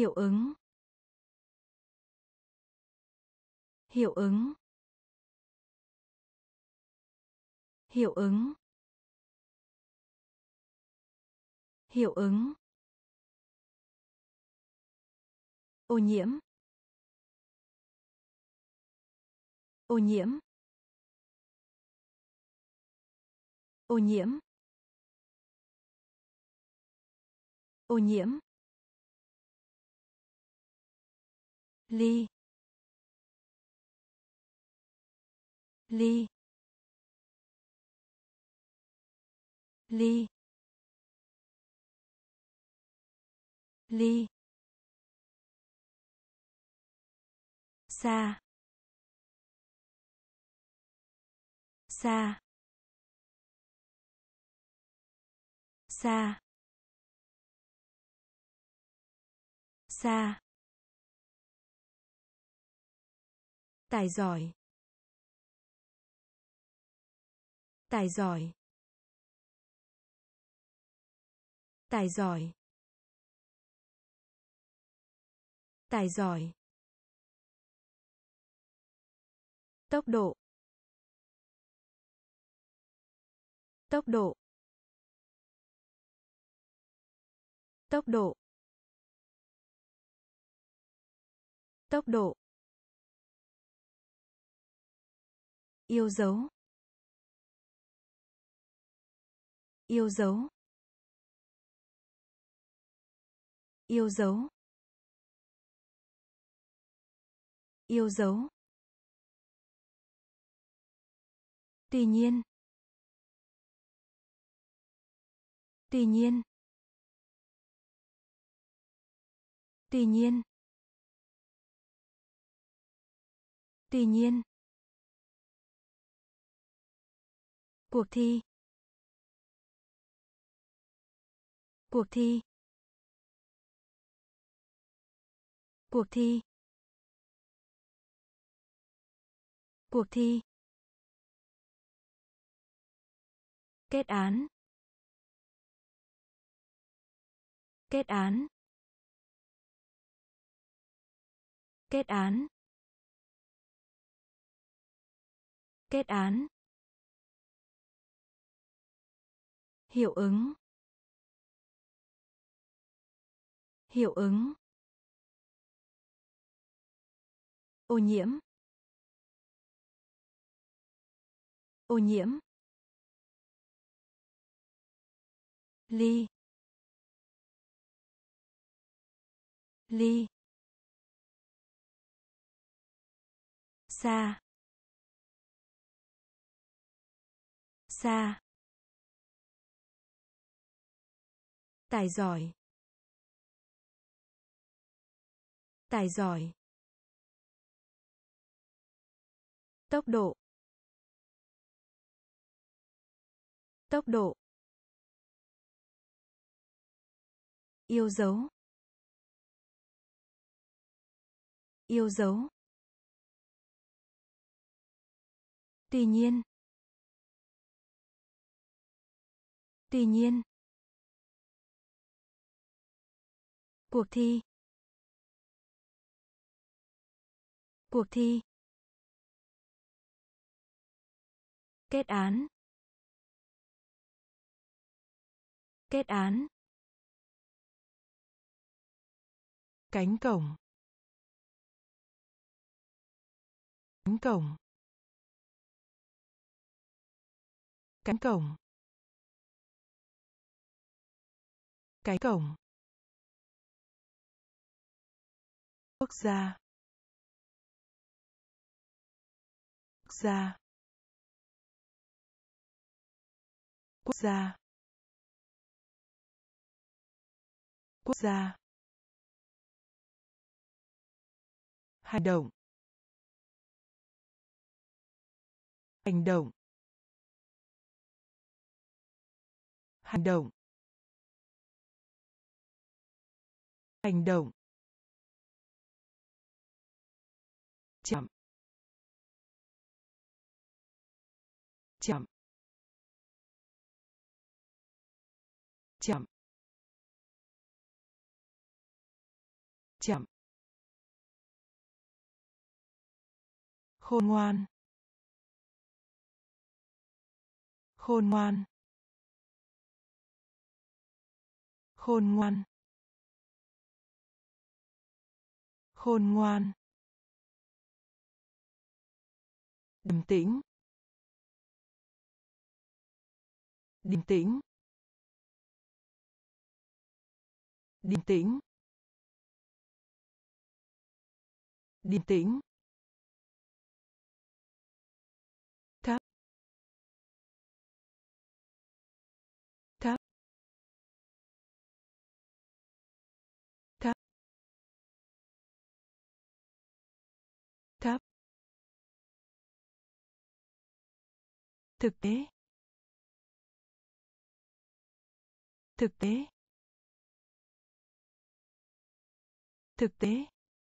Hiệu ứng. Hiệu ứng. Hiệu ứng. Hiệu ứng. Ô nhiễm. Ô nhiễm. Ô nhiễm. Ô nhiễm. Ly. Ly. Ly. Ly. Xa. Xa. Xa. Xa. Tài giỏi. Tài giỏi. Tài giỏi. Tài giỏi. Tốc độ. Tốc độ. Tốc độ. Tốc độ. Yêu dấu. Yêu dấu. Yêu dấu. Yêu dấu. Tuy nhiên. Tuy nhiên. Tuy nhiên. Tuy nhiên. Cuộc thi. Cuộc thi. Cuộc thi. Cuộc thi. Kết án. Kết án. Kết án. Kết án. Hiệu ứng. Hiệu ứng. Ô nhiễm. Ô nhiễm. Ly. Ly. Xa. Xa. Tài giỏi. Tài giỏi. Tốc độ. Tốc độ. Yêu dấu. Yêu dấu. Tuy nhiên. Tuy nhiên. Cuộc thi. Cuộc thi. Kết án. Kết án. Cánh cổng. Cánh cổng. Cánh cổng. Cánh cổng. Quốc gia. Quốc gia. Quốc gia. Quốc gia. Hành động. Hành động. Hành động. Hành động. Chậm. Chậm. Chậm. chậm, khôn ngoan, khôn ngoan, khôn ngoan, khôn ngoan, điềm tĩnh, điềm tĩnh, điềm tĩnh, điềm tĩnh, thấp, thấp, thấp, thấp, thực tế, thực tế, thực tế,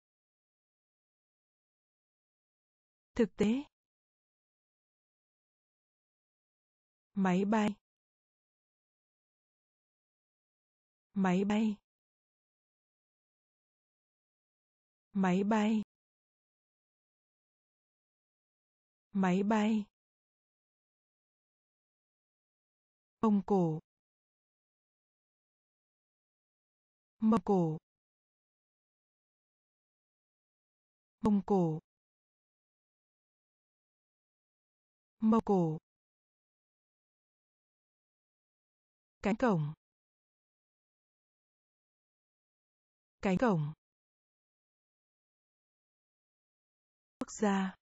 thực tế, máy bay, máy bay, máy bay, máy bay, mông cổ, mông cổ, mông cổ, mông cổ, cánh cổng, cánh cổng, quốc gia,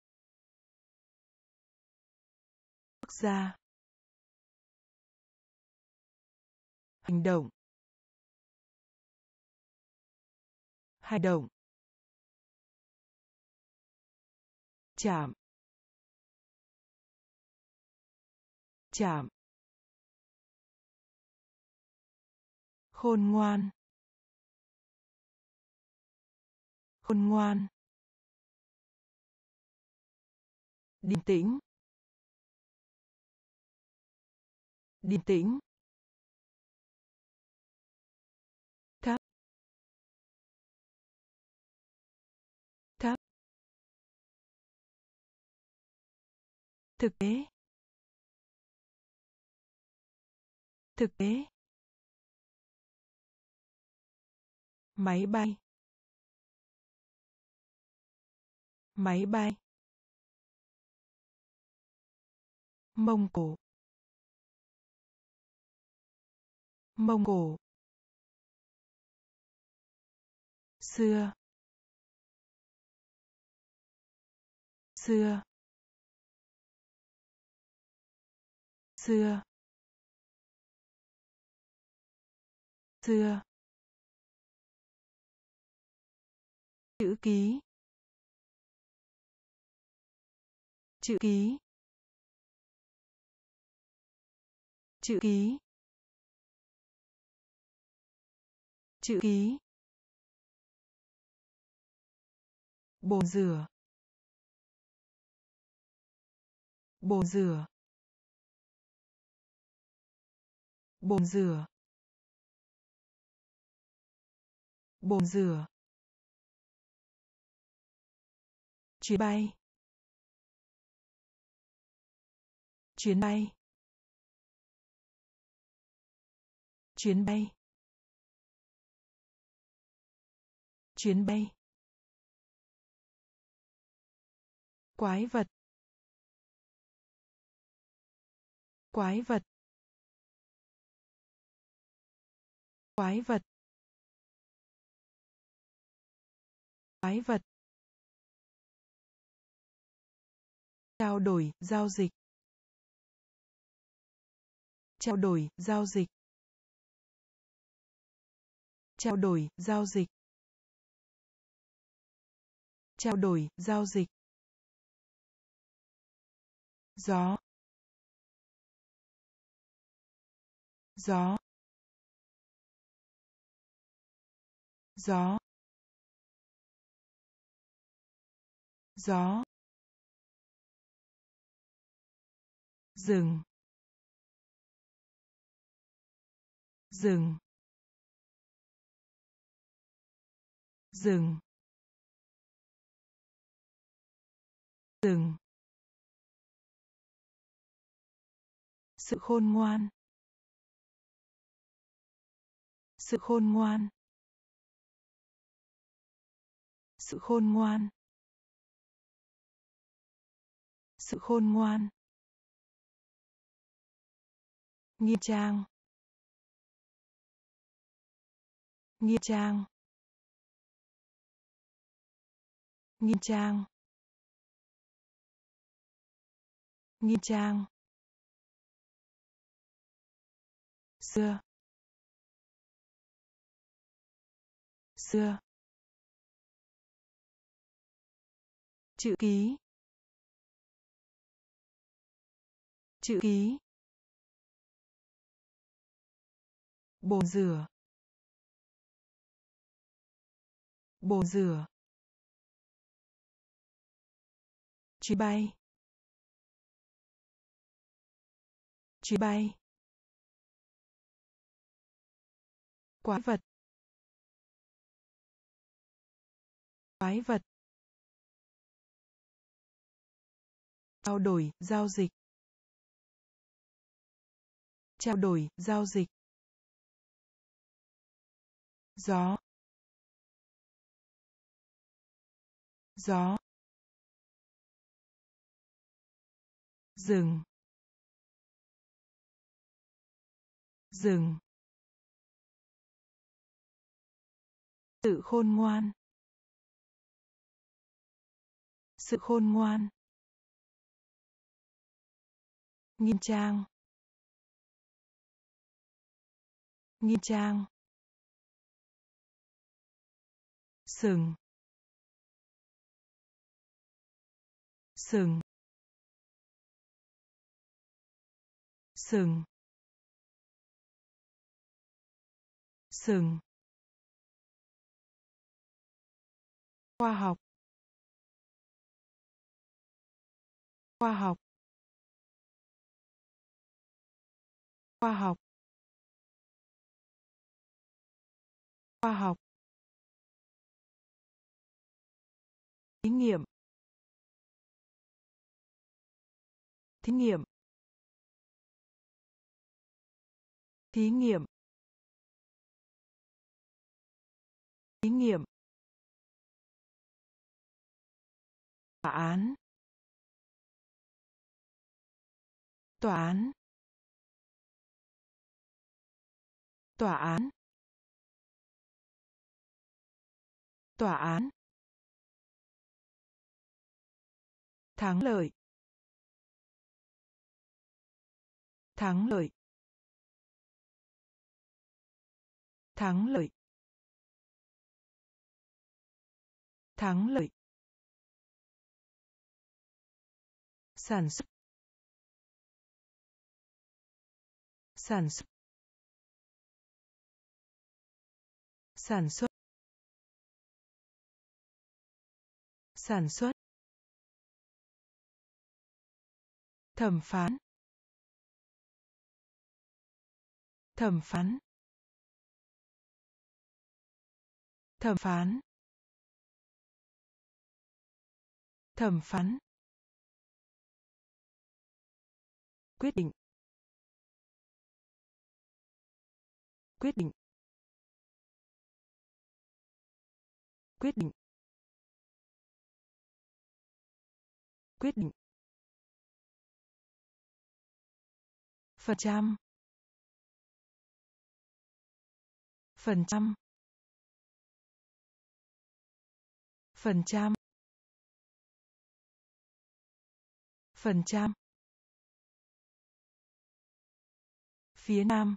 quốc gia, hành động, hành động, chạm, chạm, khôn ngoan, khôn ngoan, điềm tĩnh, điềm tĩnh, thấp, thấp, thực tế, thực tế, máy bay, máy bay, mông cổ, mông cổ, xưa, xưa, xưa, xưa, chữ ký, chữ ký, chữ ký, chữ ký, bồn rửa, bồn rửa, bồn rửa, bồn rửa, chuyến bay, chuyến bay, chuyến bay, chuyến bay, quái vật, quái vật, quái vật, quái vật, trao đổi, giao dịch, trao đổi, giao dịch, trao đổi, giao dịch, trao đổi, giao dịch, gió, gió, gió, gió, rừng, rừng, rừng, rừng, sự khôn ngoan, sự khôn ngoan, sự khôn ngoan, sự khôn ngoan, nghiêm trang, nghiêm trang, nghiêm trang, nghiêm trang, xưa, xưa, chữ ký, chữ ký, bồn rửa, bồn rửa, chuyến bay, chuyến bay, quái vật, quái vật, trao đổi, giao dịch, trao đổi, giao dịch, gió, gió, rừng, rừng, sự khôn ngoan, sự khôn ngoan, nghiêm trang, nghiêm trang, sừng, sừng, sừng, sừng, khoa học, khoa học, khoa học, khoa học, thí nghiệm, thí nghiệm, thí nghiệm, thí nghiệm, tòa án, tòa án, tòa án, tòa án, thắng lợi, thắng lợi, thắng lợi, thắng lợi, sản xuất, sản xuất, sản xuất, sản xuất, thẩm phán, thẩm phán, thẩm phán, thẩm phán, quyết định, quyết định, quyết định, quyết định, phần trăm, phần trăm, phần trăm, phần trăm, phía nam,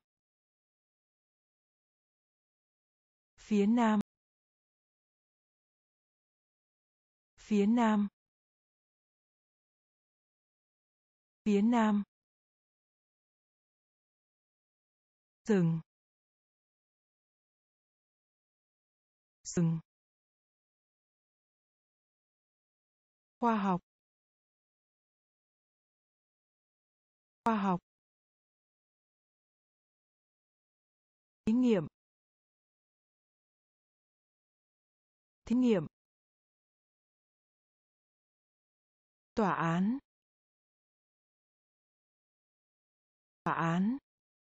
phía nam, phía nam, phía nam, rừng, rừng, khoa học, khoa học, thí nghiệm, Thí nghiệm. Tòa án. Tòa án.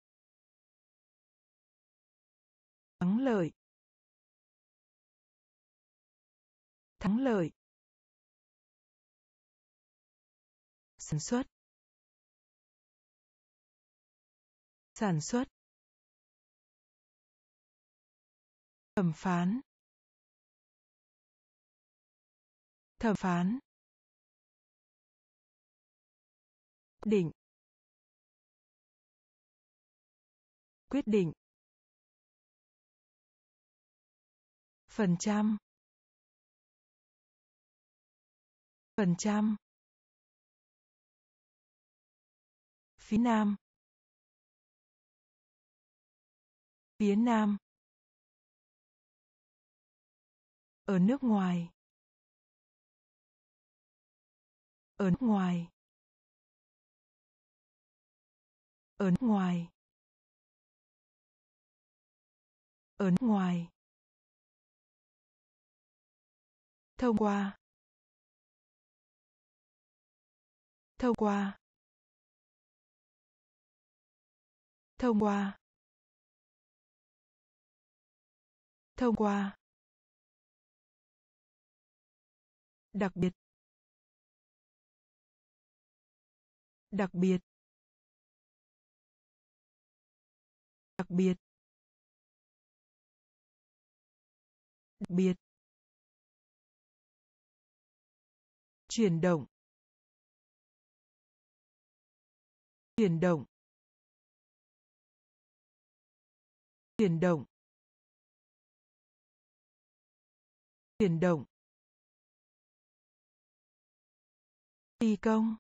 Thắng lợi. Thắng lợi. Sản xuất. Sản xuất. Thẩm phán. Thẩm phán. Định. Quyết định. Phần trăm. Phần trăm. Phía Nam. Phía Nam. Ở nước ngoài. Ở nước ngoài. Ở nước ngoài. Ở nước ngoài. Thông qua. Thông qua. Thông qua. Thông qua. Đặc biệt. Đặc biệt. Đặc biệt. Đặc biệt. Chuyển động. Chuyển động. Chuyển động. Chuyển động. Phi công.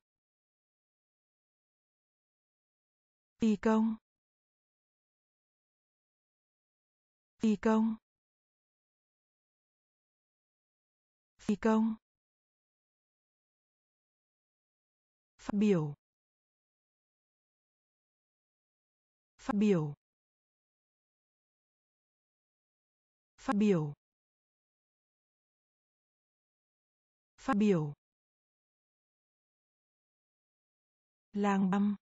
Phi công. Phi công. Phi công. Phát biểu. Phát biểu. Phát biểu. Phát biểu. Lang băm.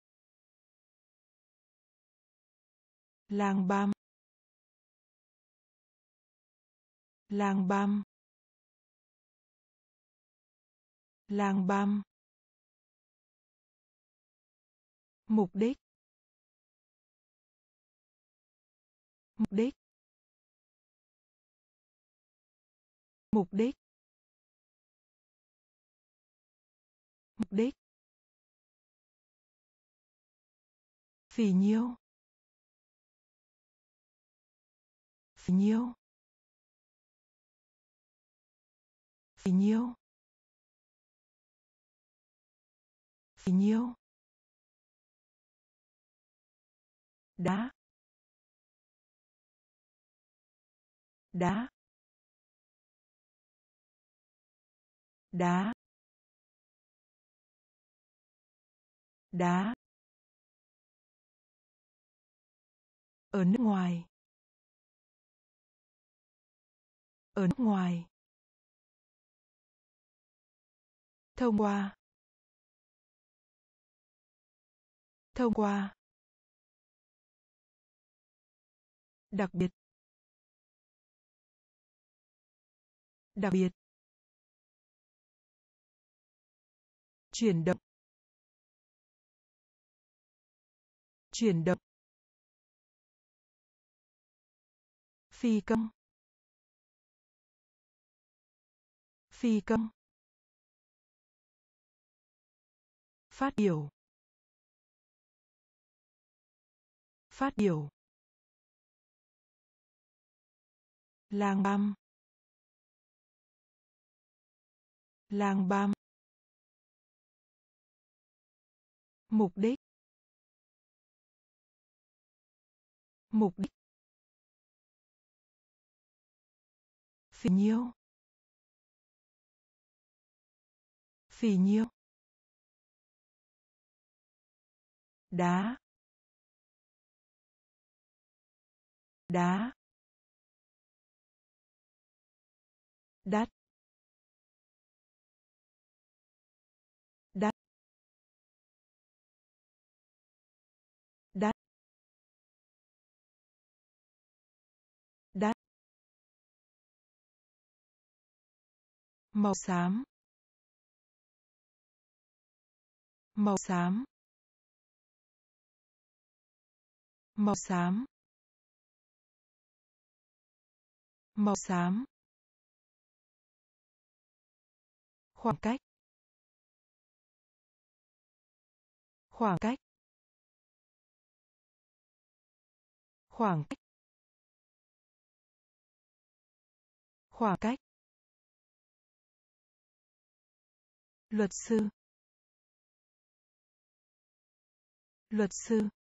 Lang băm. Lang băm. Lang băm. Mục đích. Mục đích. Mục đích. Mục đích. Phỉ nhiêu. Phỉ nhiêu. Phỉ nhiêu. Phỉ nhiêu. Đá. Đá. Đá. Đá. Ở nước ngoài. Ở nước ngoài. Thông qua. Thông qua. Đặc biệt. Đặc biệt. Chuyển động. Chuyển động. Phi công. Phi công. Phát biểu. Phát biểu. Lang băm. Lang băm. Mục đích. Mục đích. Phỉ nhiêu. Phỉ nhiêu. Đá. Đá. đắt, đắt, đắt, đắt, màu xám, màu xám, màu xám, màu xám, khoảng cách, khoảng cách, khoảng cách, khoảng cách, luật sư, luật sư,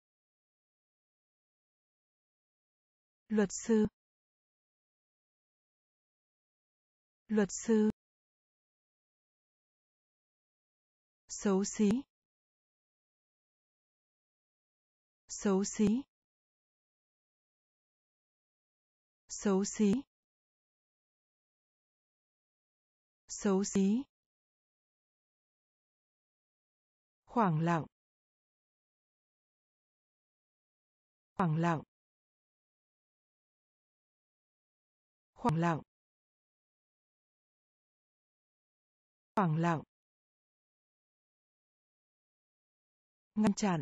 luật sư, luật sư, xấu xí, xấu xí, xấu xí, xấu xí, khoảng lặng, khoảng lặng, khoảng lặng, khoảng lặng, ngăn chặn,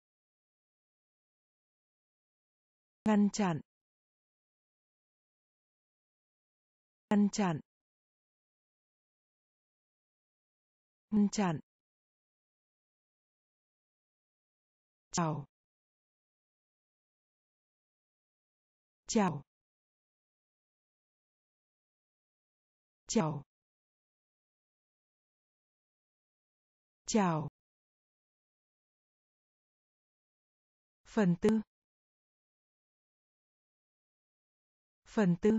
ngăn chặn, ngăn chặn, ngăn chặn, chào, chào, chào, chào, phần tư, phần tư,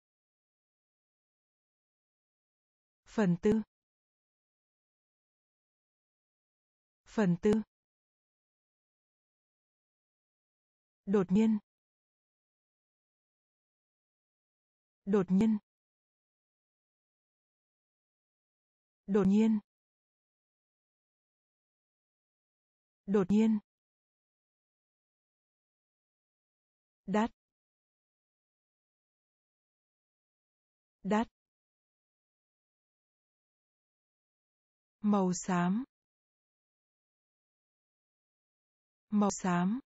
phần tư, phần tư, đột nhiên, đột nhiên, đột nhiên, đột nhiên, đắt, đắt, màu xám, màu xám,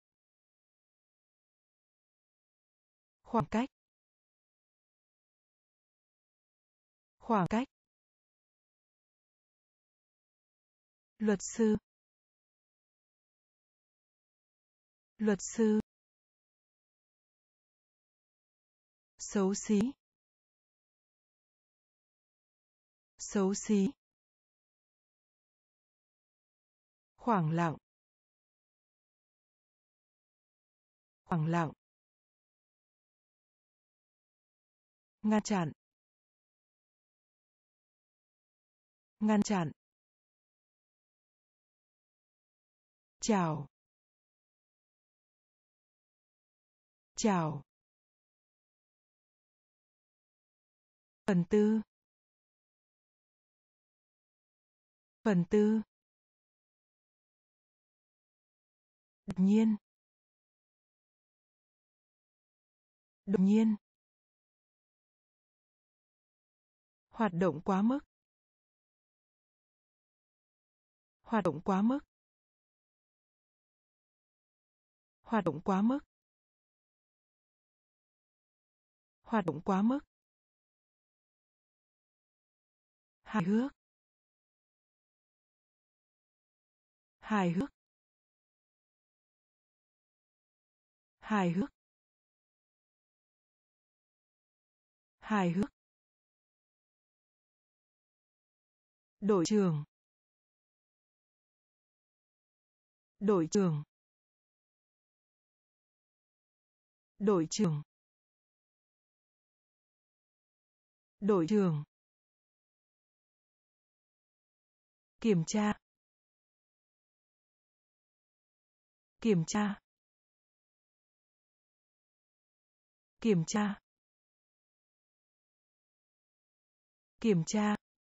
khoảng cách, khoảng cách, luật sư, luật sư, xấu xí, xấu xí, khoảng lặng, khoảng lặng, ngăn chặn, ngăn chặn, chào, chào, phần tư, phần tư, đột nhiên, đột nhiên, hoạt động quá mức, hoạt động quá mức, hoạt động quá mức, hoạt động quá mức, hài hước, hài hước, hài hước, hài hước, đội trưởng, đội trưởng, đội trưởng, đội trưởng, kiểm tra, kiểm tra, kiểm tra, Kiểm tra.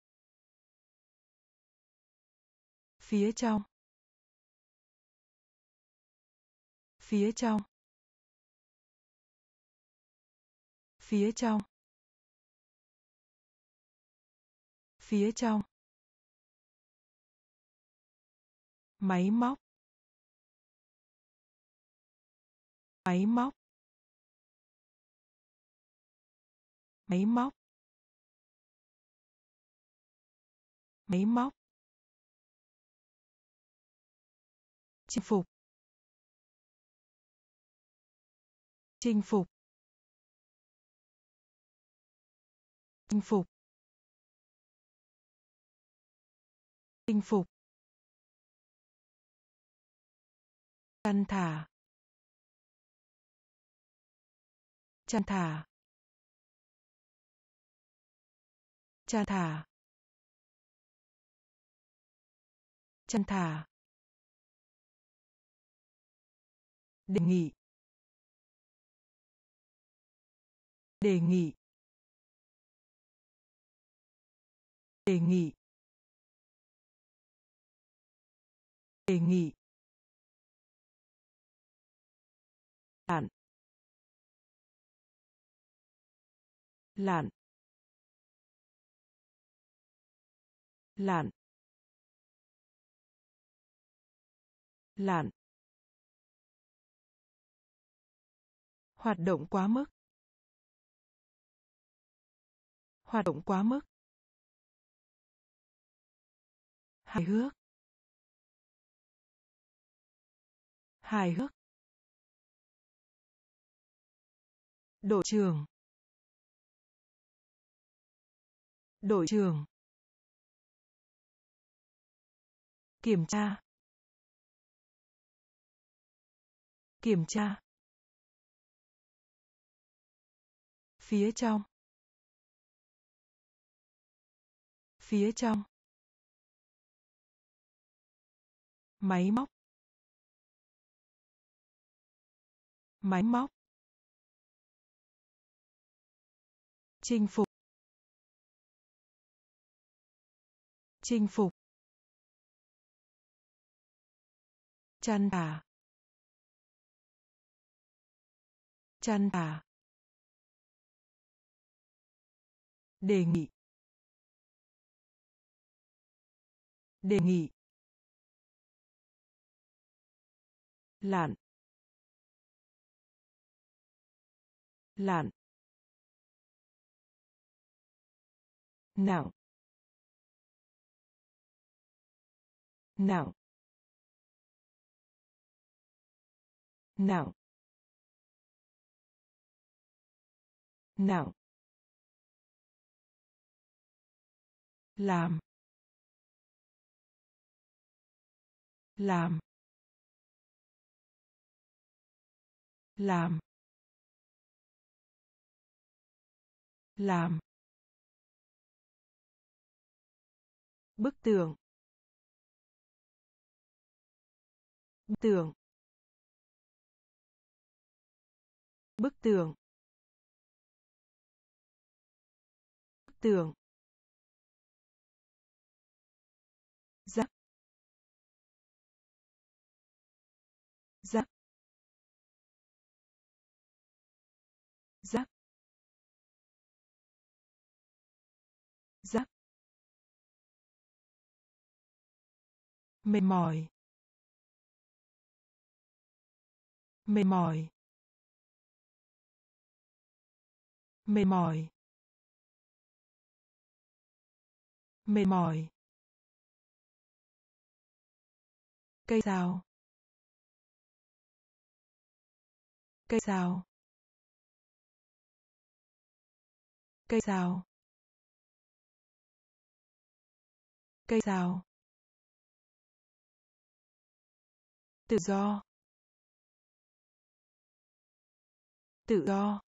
Phía trong. Phía trong. Phía trong. Phía trong. Máy móc. Máy móc. Máy móc. Máy móc. Chinh phục. Chinh phục. Chinh phục. Chinh phục. Chăn thả. Chăn thả. Chăn thả. Chăn thả. Đề nghị. Đề nghị. Đề nghị. Đề nghị. Lặn. Lặn. Lặn. Lặn. Hoạt động quá mức. Hoạt động quá mức. Hài hước. Hài hước. Đội trưởng. Đội trưởng. Kiểm tra. Kiểm tra. Phía trong. Phía trong. Máy móc. Máy móc. Chinh phục. Chinh phục. Chăn thả. Chăn thả. Đề nghị. Đề nghị. Lặn. Lặn. Nặng. Nặng. Nặng. Nặng. Làm. Làm. Làm. Làm. Bức tường. Bức tường. Bức tường. Bức tường. Rắc. Rắc. Rắc. Rắc. Mệt mỏi. Mệt mỏi. Mệt mỏi. Mệt mỏi. Cây sao. Cây sao. Cây sao. Cây sao. Tự do. Tự do.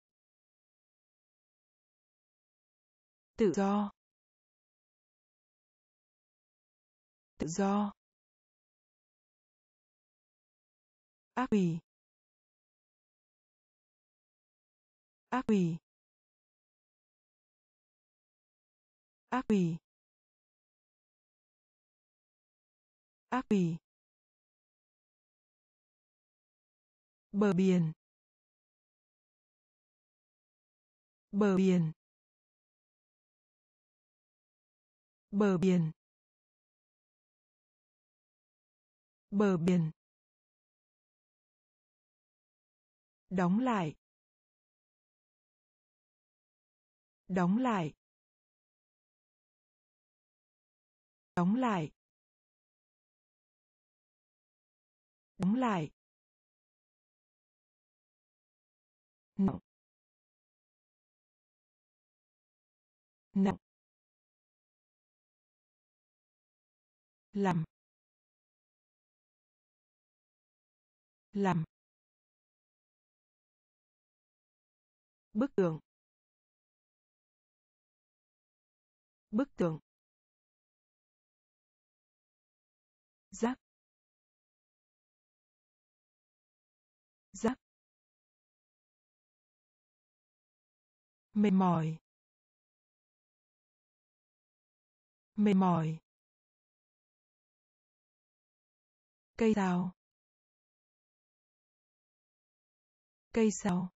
Tự do. Tự do. Ác quỷ. Ác quỷ. ác quỷ, ác quỷ, bờ biển, bờ biển, bờ biển, bờ biển, đóng lại, đóng lại, đóng lại, đóng lại, nặng, nặng, làm, làm, bức tượng, bức tượng, rác, rác, mệt mỏi, mệt mỏi, cây sao, cây sao,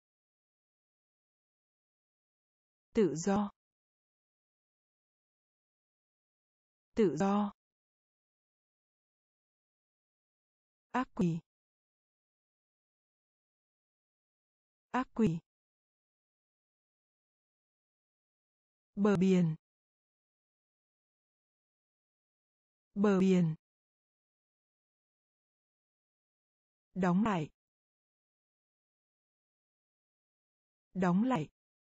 tự do, tự do, ác quỷ, ác quỷ, bờ biển, bờ biển, đóng lại, đóng lại,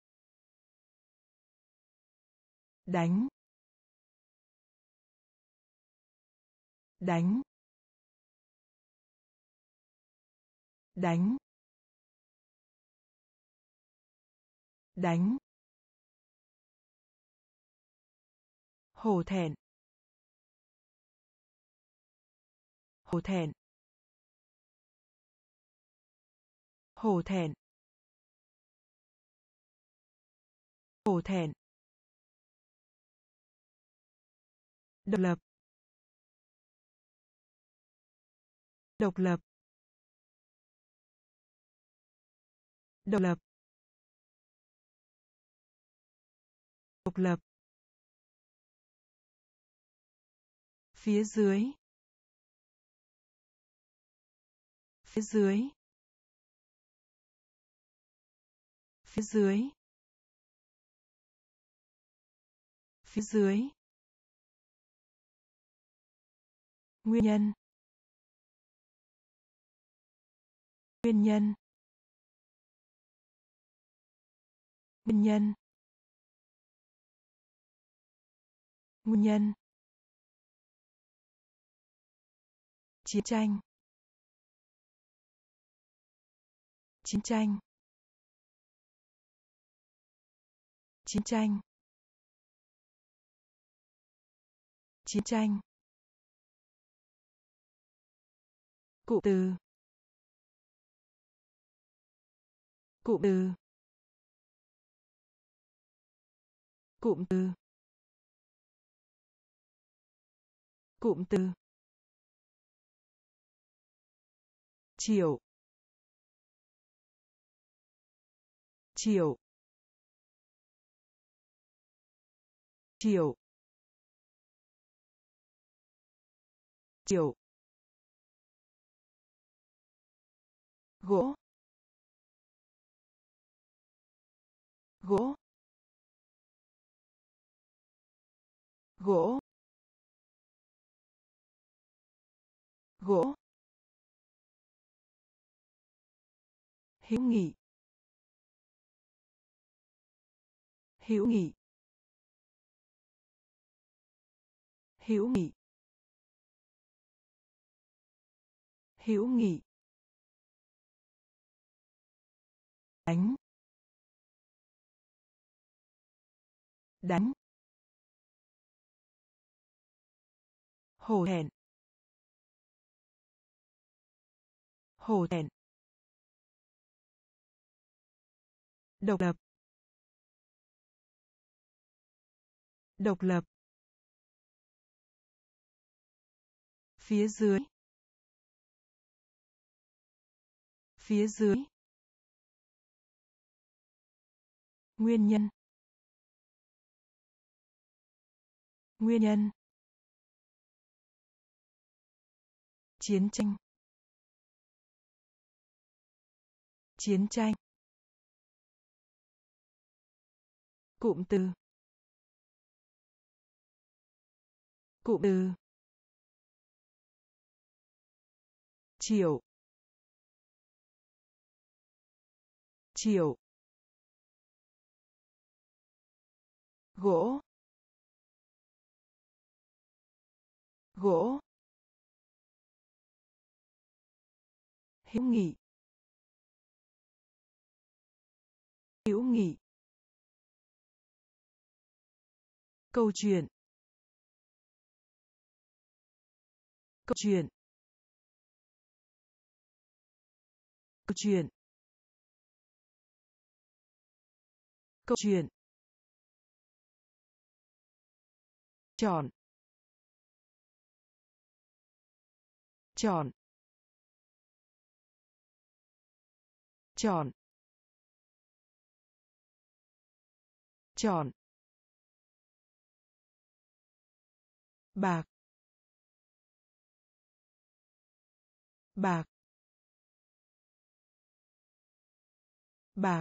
đánh, đánh, đánh, đánh, hổ thẹn, hổ thẹn, hổ thẹn, hổ thẹn, độc lập, độc lập, độc lập, độc lập, phía dưới, phía dưới, phía dưới, phía dưới, nguyên nhân, nguyên nhân, nguyên nhân, nguyên nhân, chiến tranh, chiến tranh, chiến tranh, chiến tranh, cụm từ, cụm từ, cụm từ, cụm từ, triệu, triệu, triệu, triệu, gỗ, gỗ, gỗ, gỗ, hữu nghị, hữu nghị, hữu nghị, hữu nghị, đánh, đánh, hổ thẹn, hổ thẹn, độc lập, Độc lập. Phía dưới. Phía dưới. Nguyên nhân. Nguyên nhân. Chiến tranh. Chiến tranh. Cụm từ. Cụm từ. Triệu. Triệu. Gỗ. Gỗ. Hữu nghị. Hữu nghị. Câu chuyện. Câu chuyện. Câu chuyện. Câu chuyện. Chọn. Chọn. Chọn. Chọn. Bạc. Bạc. Bạc.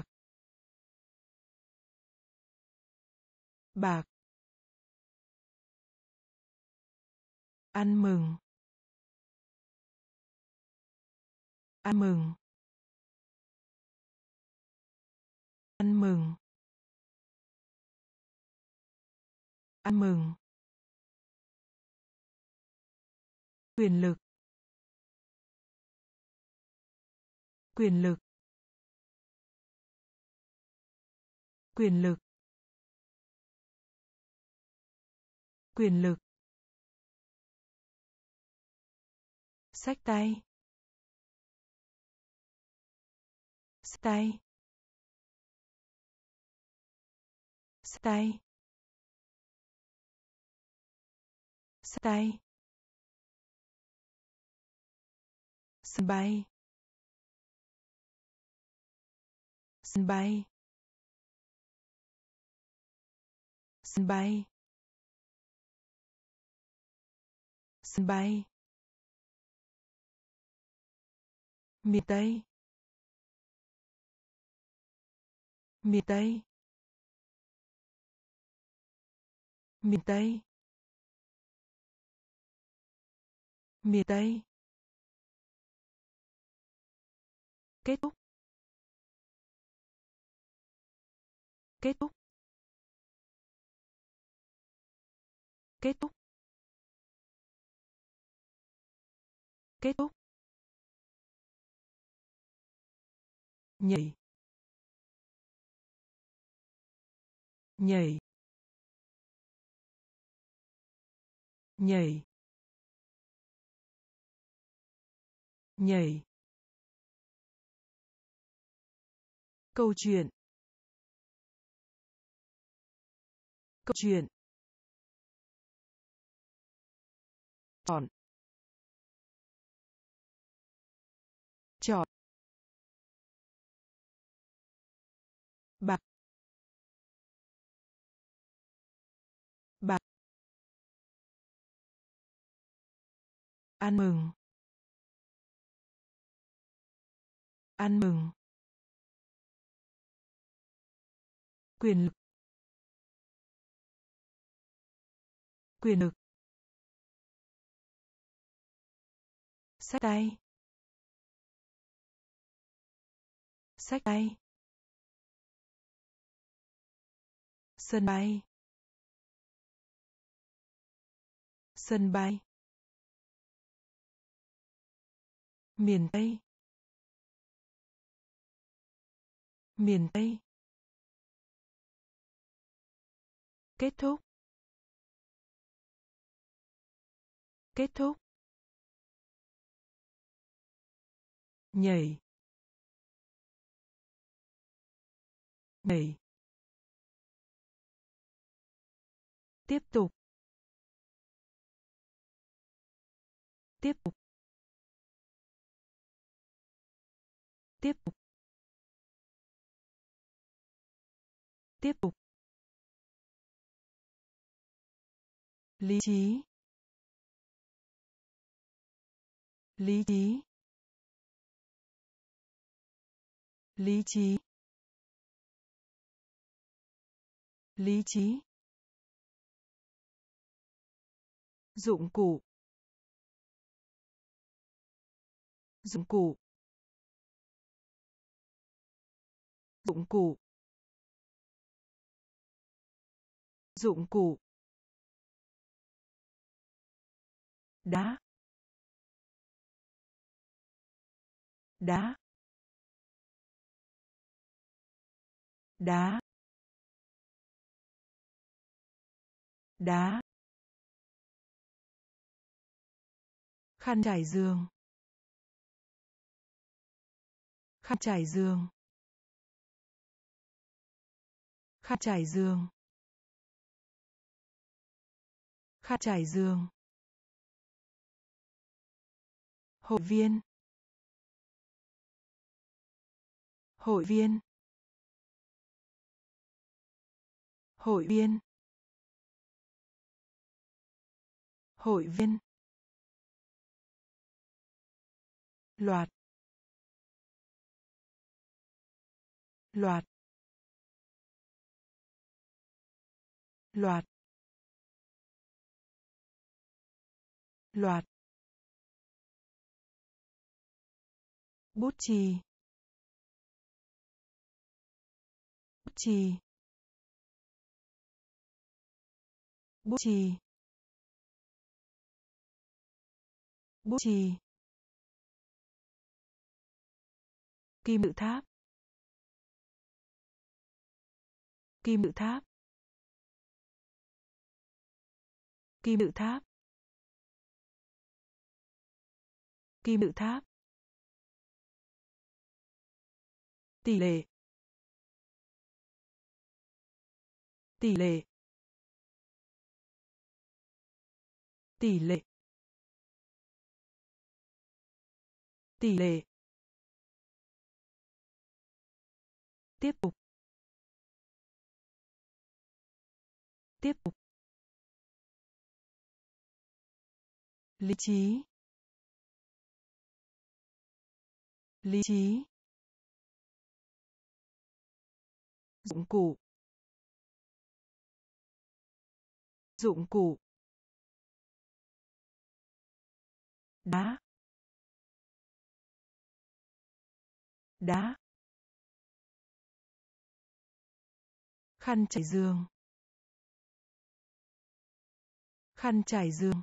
Bạc. Ăn mừng. Ăn mừng. Ăn mừng. Ăn mừng. Quyền lực. Quyền lực. Quyền lực. Quyền lực. Xách tay. Xách tay. Xách tay. Xách tay. Sân bay. Sân bay. Sân bay. Sân bay. Miền Tây. Miền Tây. Miền Tây. Miền Tây. Kết thúc. Kết thúc. Kết thúc. Kết thúc. Nhảy. Nhảy. Nhảy. Nhảy. Câu chuyện. Câu chuyện. Chọn. Chọn. Bạc. Bạc. Ăn mừng. Ăn mừng. Quyền lực. Quyền lực. Xách tay. Xách tay. Sân bay. Sân bay. Miền Tây. Miền Tây. Kết thúc. Kết thúc. Nhảy. Nhảy. Tiếp tục. Tiếp tục. Tiếp tục. Tiếp tục. Lý trí. Lý trí. Lý trí. Lý trí. Dụng cụ. Dụng cụ. Dụng cụ. Dụng cụ. Đá. Đá. Đá. Đá. Khăn trải giường. Khăn trải giường. Khăn trải giường. Khăn trải giường. Hội viên. Hội viên. Hội viên. Hội viên. Loạt. Loạt. Loạt. Loạt. Bút chì. Bút chì. Bút chì. Bút chì. Kim tự tháp. Kim tự tháp. Kim tự tháp. Kim tự tháp. Tỷ lệ. Tỷ lệ. Tỷ lệ. Tỷ lệ. Tiếp tục. Tiếp tục. Lý trí. Lý trí. Dụng cụ. Dụng cụ. Đá. Đá. Khăn trải giường. Khăn trải giường.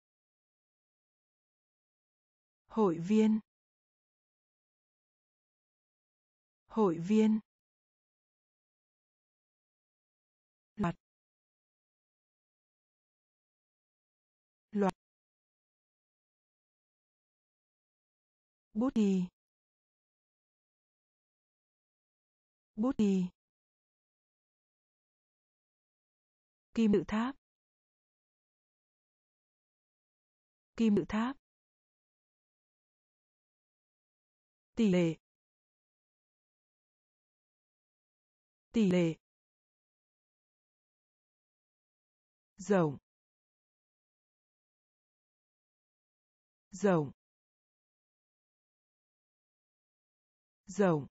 Hội viên. Hội viên. Loạt. Loạt. Bút chì. Bút chì. Kim tự tháp. Kim tự tháp. Tỷ lệ. Tỷ lệ. Rộng. Rộng. Rộng.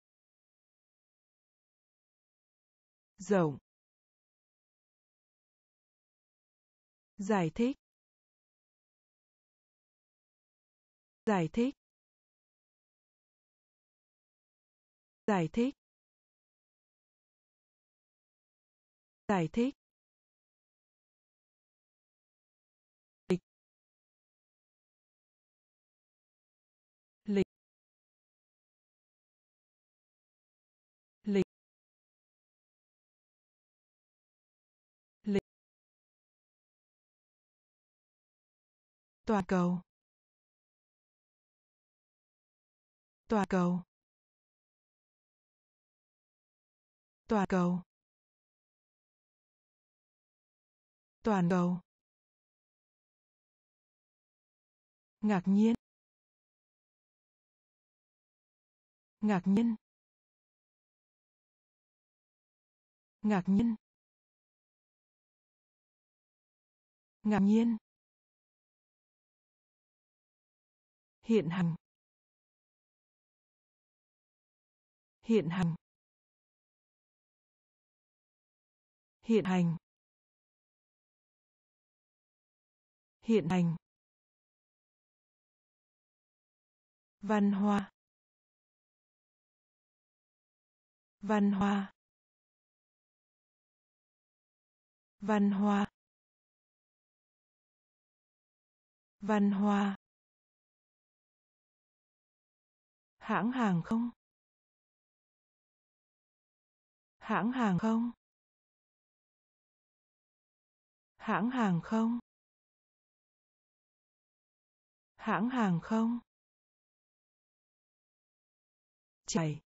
Rộng. Giải thích. Giải thích. Giải thích. Giải thích. Lịch. Lịch. Lịch. Lịch. Toàn cầu. Toàn cầu. Toàn cầu. Toàn cầu. Ngạc nhiên. Ngạc nhiên. Ngạc nhiên. Ngạc nhiên. Hiện hành. Hiện hành. Hiện hành. Hiện hành. Văn hóa. Văn hóa. Văn hóa. Văn hóa. Hãng hàng không. Hãng hàng không. Hãng hàng không. Hãng hàng không. Chảy.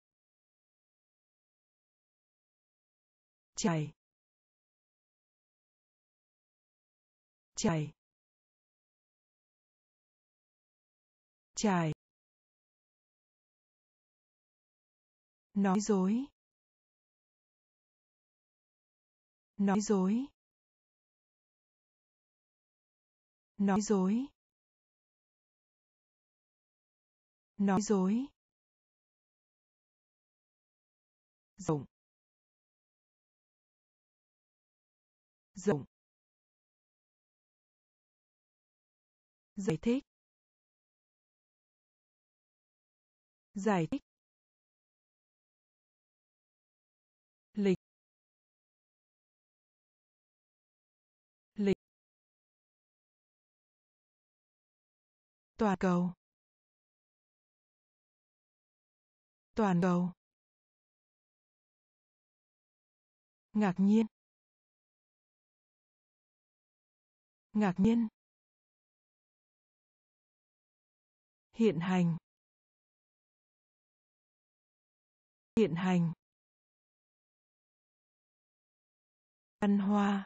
Chảy. Chảy. Chảy. Nói dối. Nói dối. Nói dối. Nói dối. Rộng. Rộng. Giải thích. Giải thích. Lịch. Lịch. Toàn cầu. Toàn cầu. Ngạc nhiên. Ngạc nhiên. Hiện hành. Hiện hành. Văn hóa.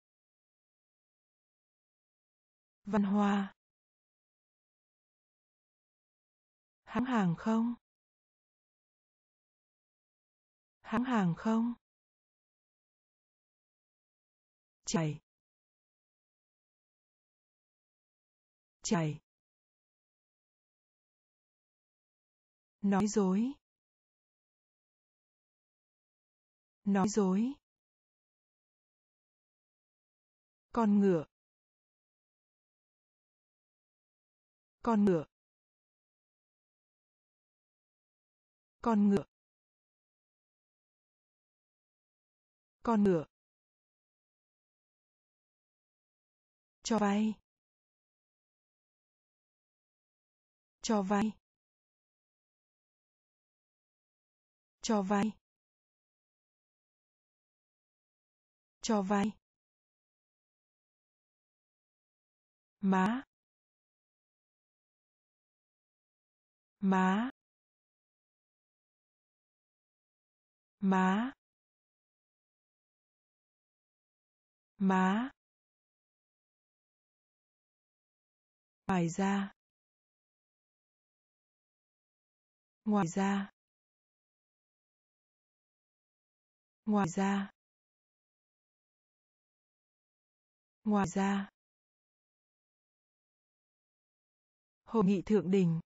Văn hóa. Hãng hàng không. Hãng hàng không. Chảy. Chảy. Nói dối. Nói dối. Con ngựa. Con ngựa. Con ngựa. Con ngựa. Cho vay. Cho vay. Cho vay. Cho vay. Má. Má. Má. Má. Ngoài ra. Ngoài ra. Ngoài ra. Ngoài ra. Hội nghị thượng đỉnh.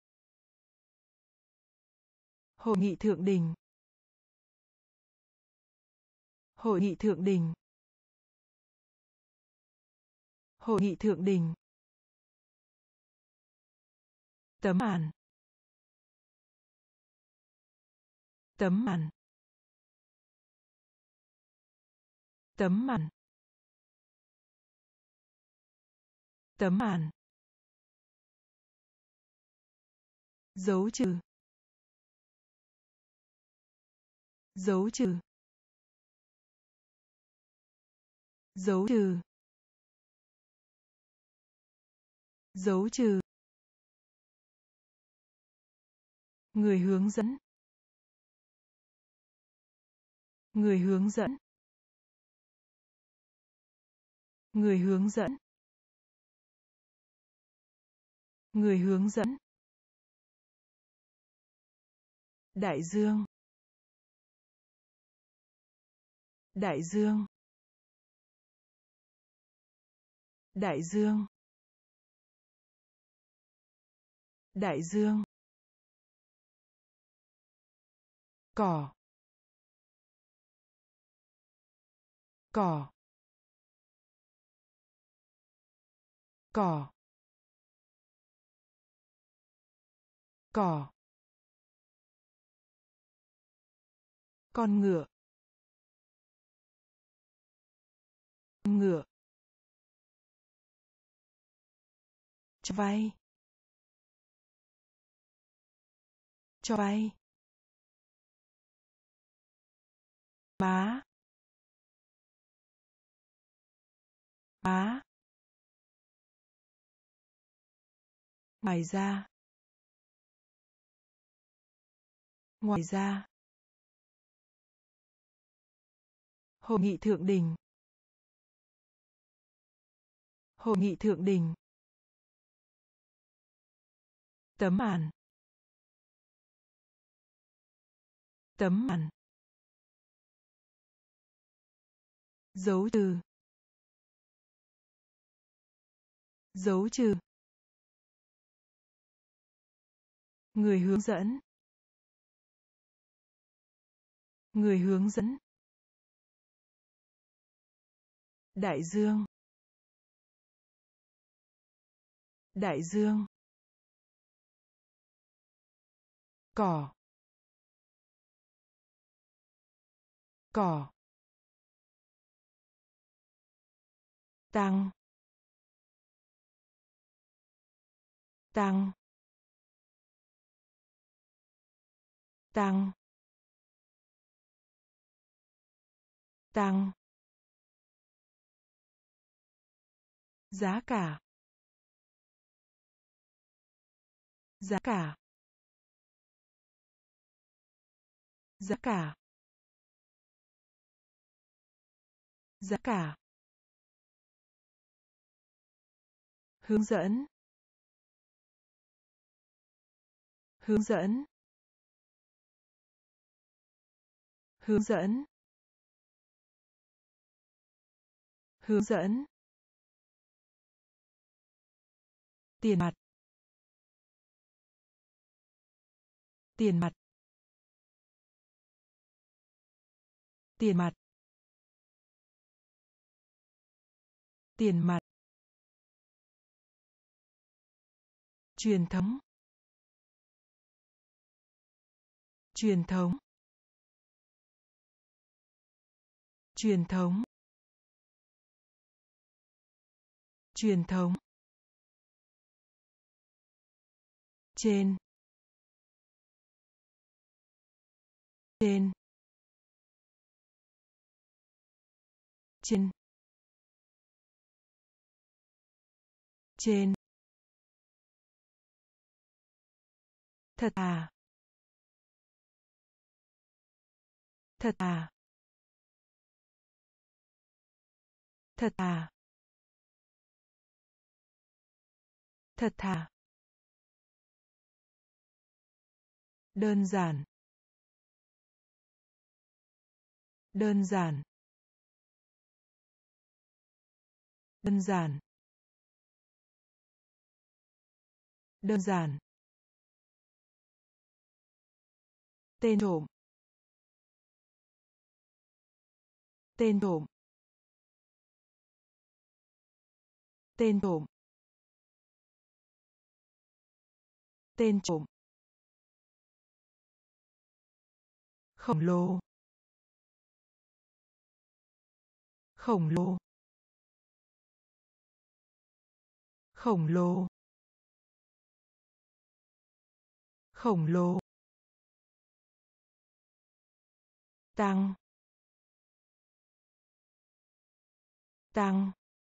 Hội nghị thượng đỉnh. Hội nghị thượng đỉnh. Hội nghị thượng đỉnh. Tấm màn. Tấm màn. Tấm màn. Tấm màn. Dấu trừ. Dấu trừ. Dấu trừ. Dấu trừ. Người hướng dẫn. Người hướng dẫn. Người hướng dẫn. Người hướng dẫn. Đại dương. Đại dương. Đại dương. Đại dương. Cỏ. Cỏ. Cỏ. Cỏ. Con ngựa. Con ngựa. Cho vay. Cho vay. Má. Má. Ngoài ra. Ngoài ra. Hội nghị thượng đỉnh. Hội nghị thượng đỉnh. Tấm màn. Tấm màn. Dấu trừ. Dấu trừ. Người hướng dẫn. Người hướng dẫn. Đại dương. Đại dương. Cỏ. Cỏ. Tăng. Tăng. Tăng. Tăng. Giá cả. Giá cả. Giá cả. Giá cả. Hướng dẫn. Hướng dẫn. Hướng dẫn. Hướng dẫn. Tiền mặt. Tiền mặt. Tiền mặt. Tiền mặt. Truyền thống. Truyền thống. Truyền thống. Truyền thống. Trên. Trên. Trên. Trên. Thật à. Thật à. Thật à. Thật thà. Đơn giản. Đơn giản. Đơn giản. Đơn giản. Tên trộm. Tên trộm. Tên trộm. Tên trộm. Khổng lồ. Khổng lồ. Khổng lồ. Khổng lồ. Tăng. Tăng.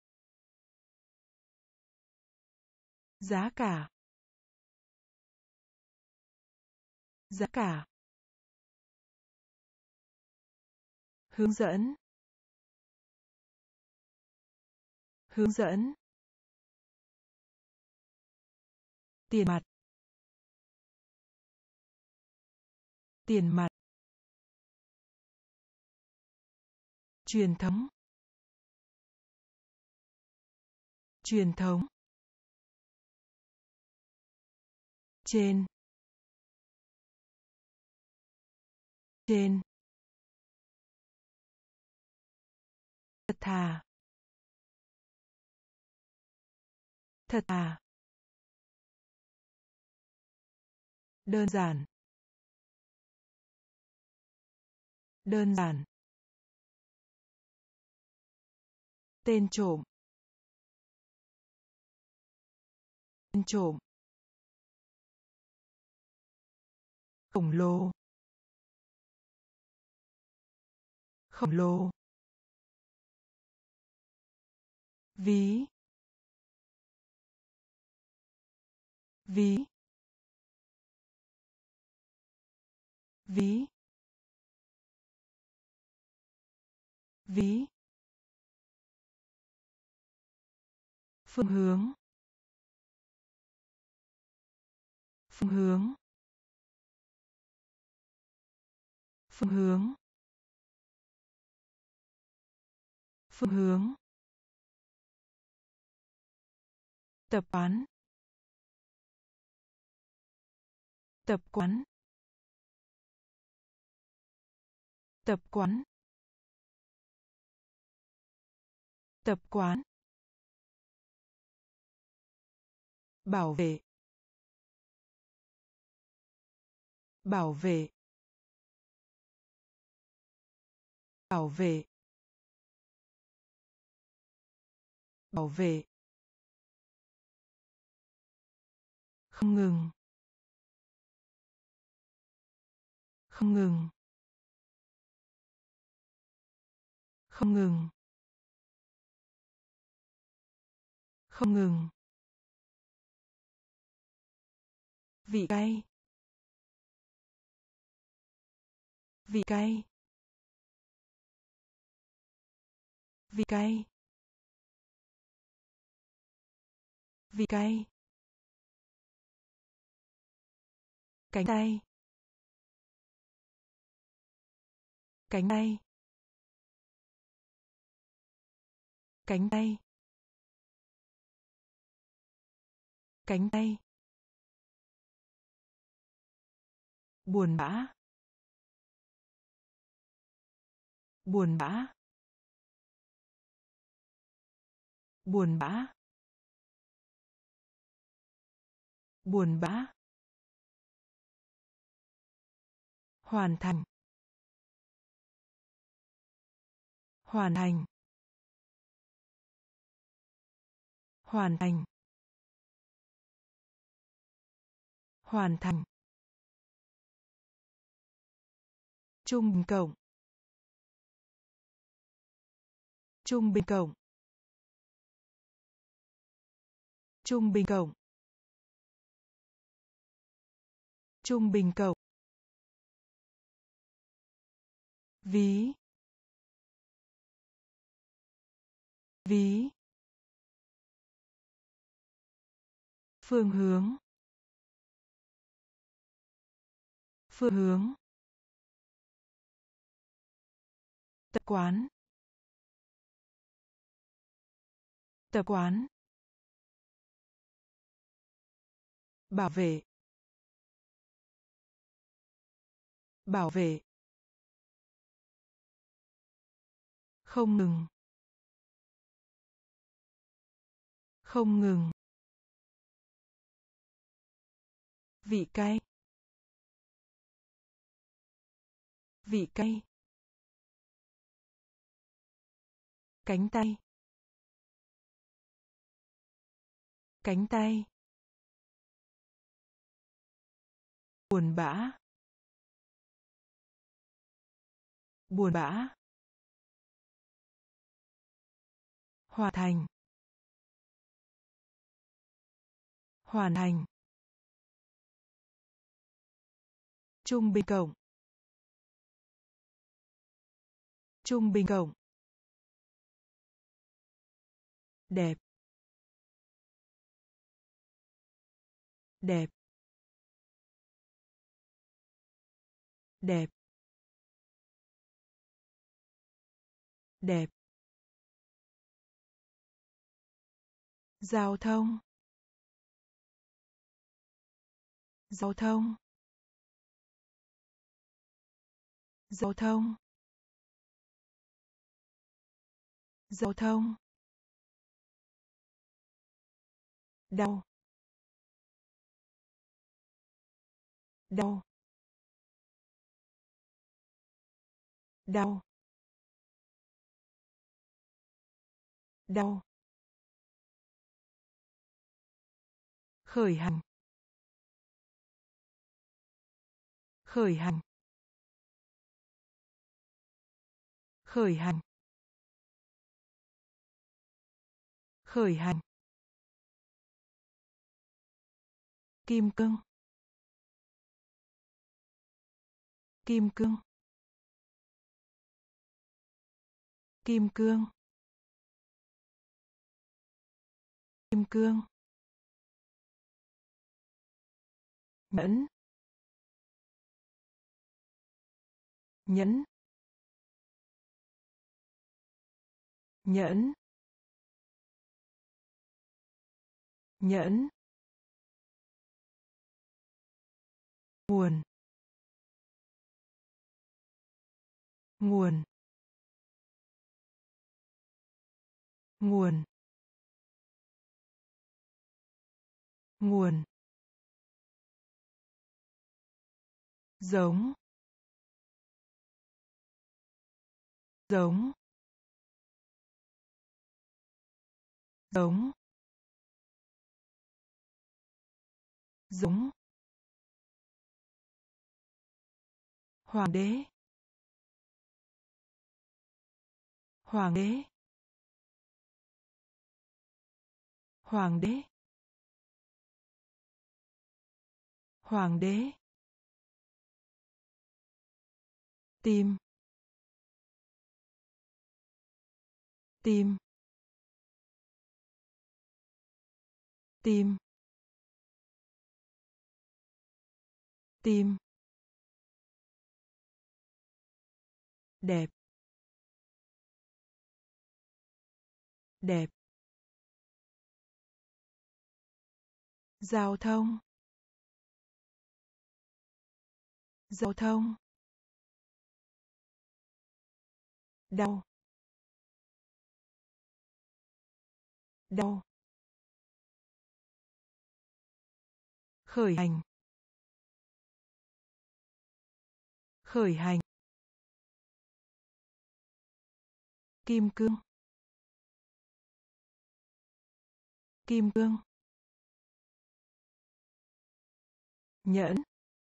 Giá cả. Giá cả. Hướng dẫn. hướng dẫn, tiền mặt, tiền mặt, truyền thống, truyền thống, trên, trên, thật thà, thật thà, đơn giản, đơn giản, tên trộm, tên trộm, khổng lồ, khổng lồ, ví, ví, ví, ví, phương hướng, phương hướng, phương hướng, phương hướng, tập quán, tập quán, tập quán, tập quán, bảo vệ, bảo vệ, bảo vệ, bảo vệ, không ngừng, không ngừng, không ngừng, không ngừng, vị cay, vị cay, vị cay, vị cay, cánh tay, cánh tay, cánh tay, cánh tay, buồn bã, buồn bã, buồn bã, buồn bã, hoàn thành, hoàn thành, hoàn thành, hoàn thành, trung bình cộng, trung bình cộng, trung bình cộng, trung bình cộng, ví, ví, phương hướng, phương hướng, tập quán, tập quán, bảo vệ, bảo vệ, không ngừng, không ngừng, vị cay, vị cay, cánh tay, cánh tay, buồn bã, buồn bã, hoàn thành, hoàn thành, trung bình cộng, trung bình cộng, đẹp, đẹp, đẹp, đẹp, giao thông, giao thông, giao thông, giao thông, đau, đau, đau, đau, khởi hành, khởi hành, khởi hành, khởi hành, kim cương, kim cương, kim cương, kim cương, nhẫn, nhẫn, nhẫn, nhẫn, nguồn, nguồn, nguồn, nguồn, giống, giống, giống, giống, hoàng đế, hoàng đế, hoàng đế, hoàng đế, tim, tim, tim, tim, đẹp, đẹp, giao thông, giao thông, đau, đau, khởi hành, khởi hành, kim cương, kim cương, nhẫn,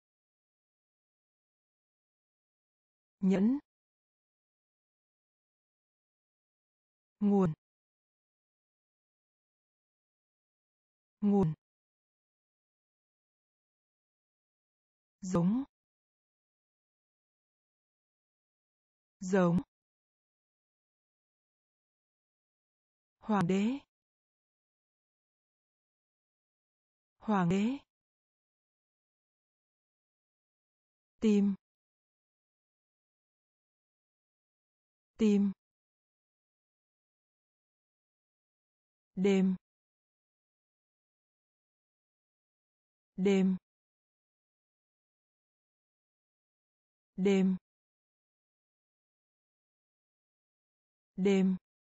nhẫn, nguồn, nguồn, giống, giống, hoàng đế, hoàng đế, tim, tim, đêm, đêm, đêm, đêm,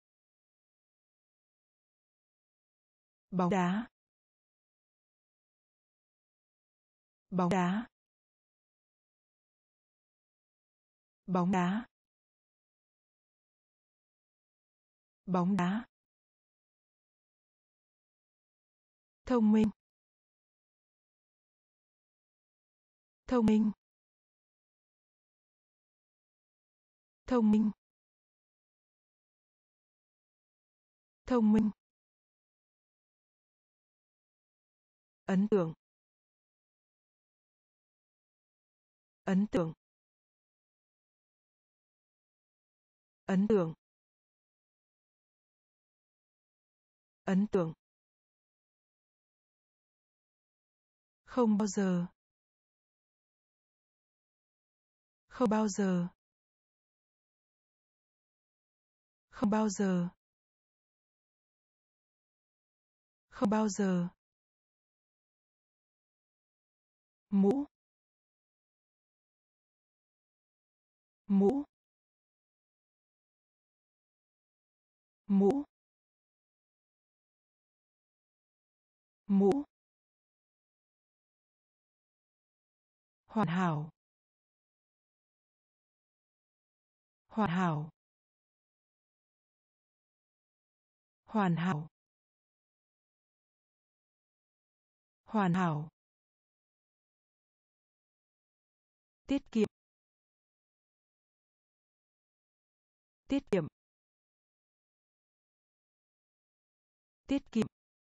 bóng đá, bóng đá, bóng đá, bóng đá, thông minh, thông minh, thông minh, thông minh, ấn tượng, ấn tượng, ấn tượng, ấn tượng, không bao giờ, không bao giờ, không bao giờ, không bao giờ, mũ, mũ, mũ, mũ, hoàn hảo, hoàn hảo, hoàn hảo, hoàn hảo, tiết kiệm, tiết kiệm, tiết kiệm,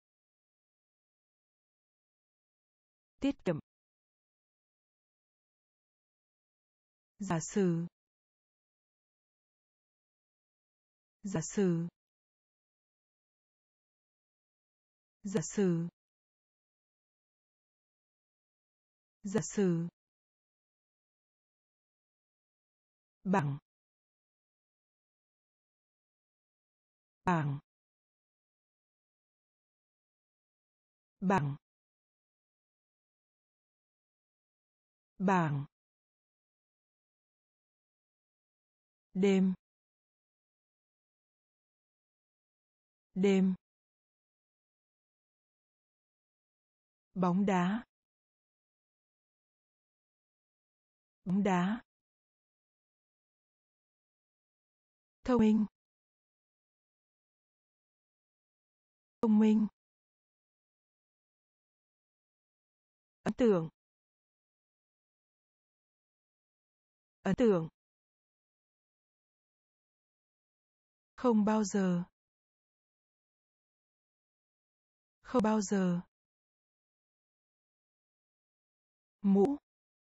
tiết kiệm, giả sử, giả sử, giả sử, giả sử, bảng, bảng, bảng, bảng, đêm, đêm, bóng đá, bóng đá, thông minh, thông minh, ấn tượng, ấn tượng, không bao giờ, không bao giờ, mũ,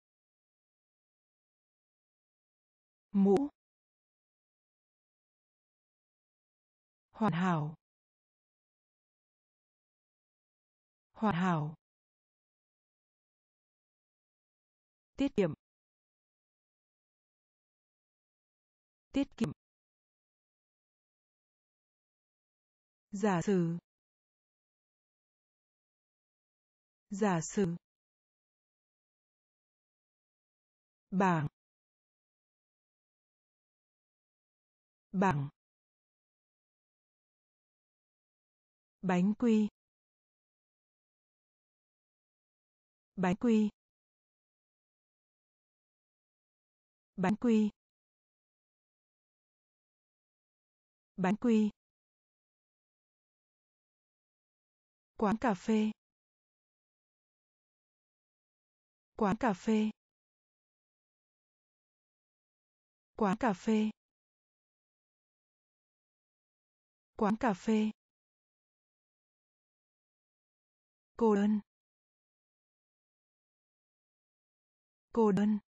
mũ, hoàn hảo, hoàn hảo, tiết kiệm, tiết kiệm, giả sử, giả sử, bảng, bảng, bánh quy, bánh quy, bánh quy, bánh quy, quán cà phê, quán cà phê, quán cà phê, quán cà phê, cô đơn, cô đơn,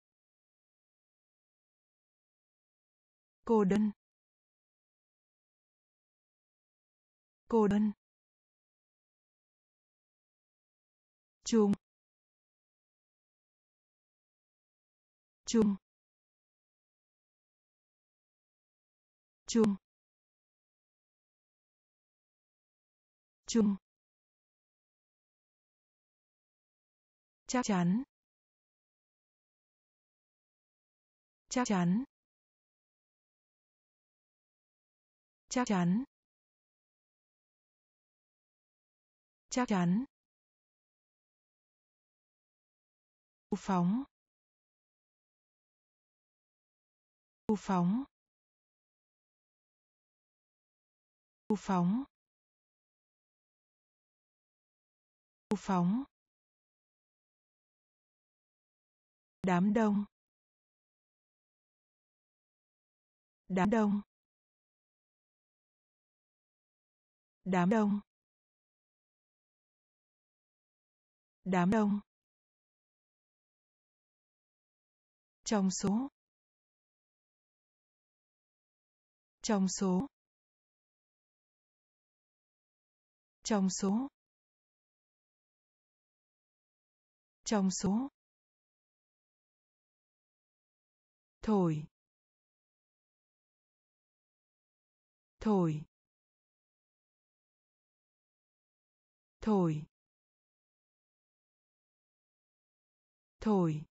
cô đơn, cô đơn, chung, chung, chung, chung, chắc chắn, chắc chắn, chắc chắn, chắc chắn, thu phóng, thu phóng, thu phóng, thu phóng, đám đông, đám đông, đám đông, đám đông, trong số, trong số, Trong số. Trong số. Thổi. Thổi. Thổi. Thổi.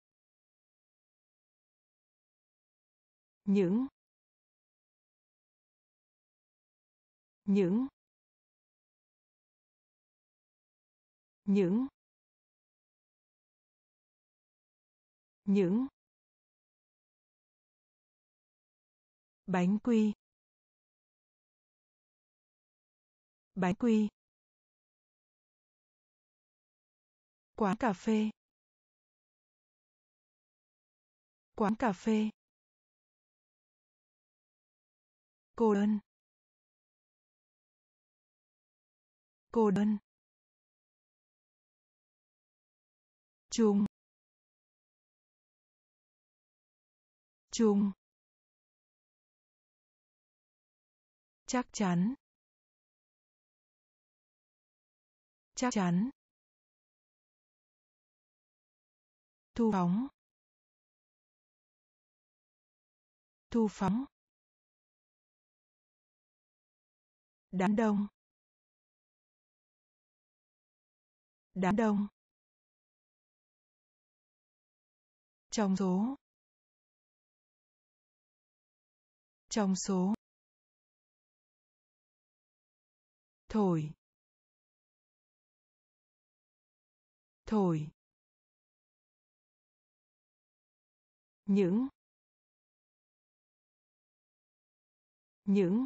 Những. Những. Những. Những. Bánh quy. Bánh quy. Quán cà phê. Quán cà phê. Cô đơn. Cô đơn. Chung. Chung. Chắc chắn. Chắc chắn. Thu phóng. Thu phóng. Đám đông. Đám đông. Trong số. Trong số. Thổi. Thổi. Những. Những.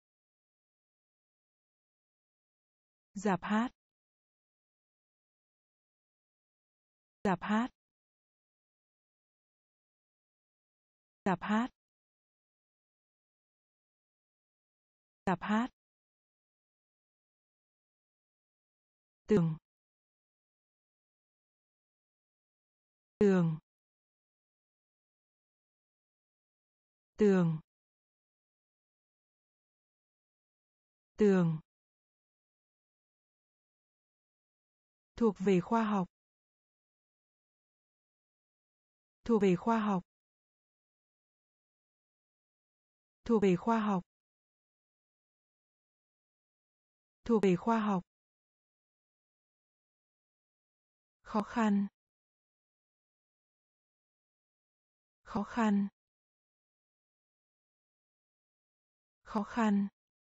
Rạp hát. Rạp hát. Rạp hát. Rạp hát. Tường. Tường. Tường. Tường. Thuộc về khoa học. Thuộc về khoa học. Thuộc về khoa học. Thuộc về khoa học. Khó khăn. Khó khăn. Khó khăn.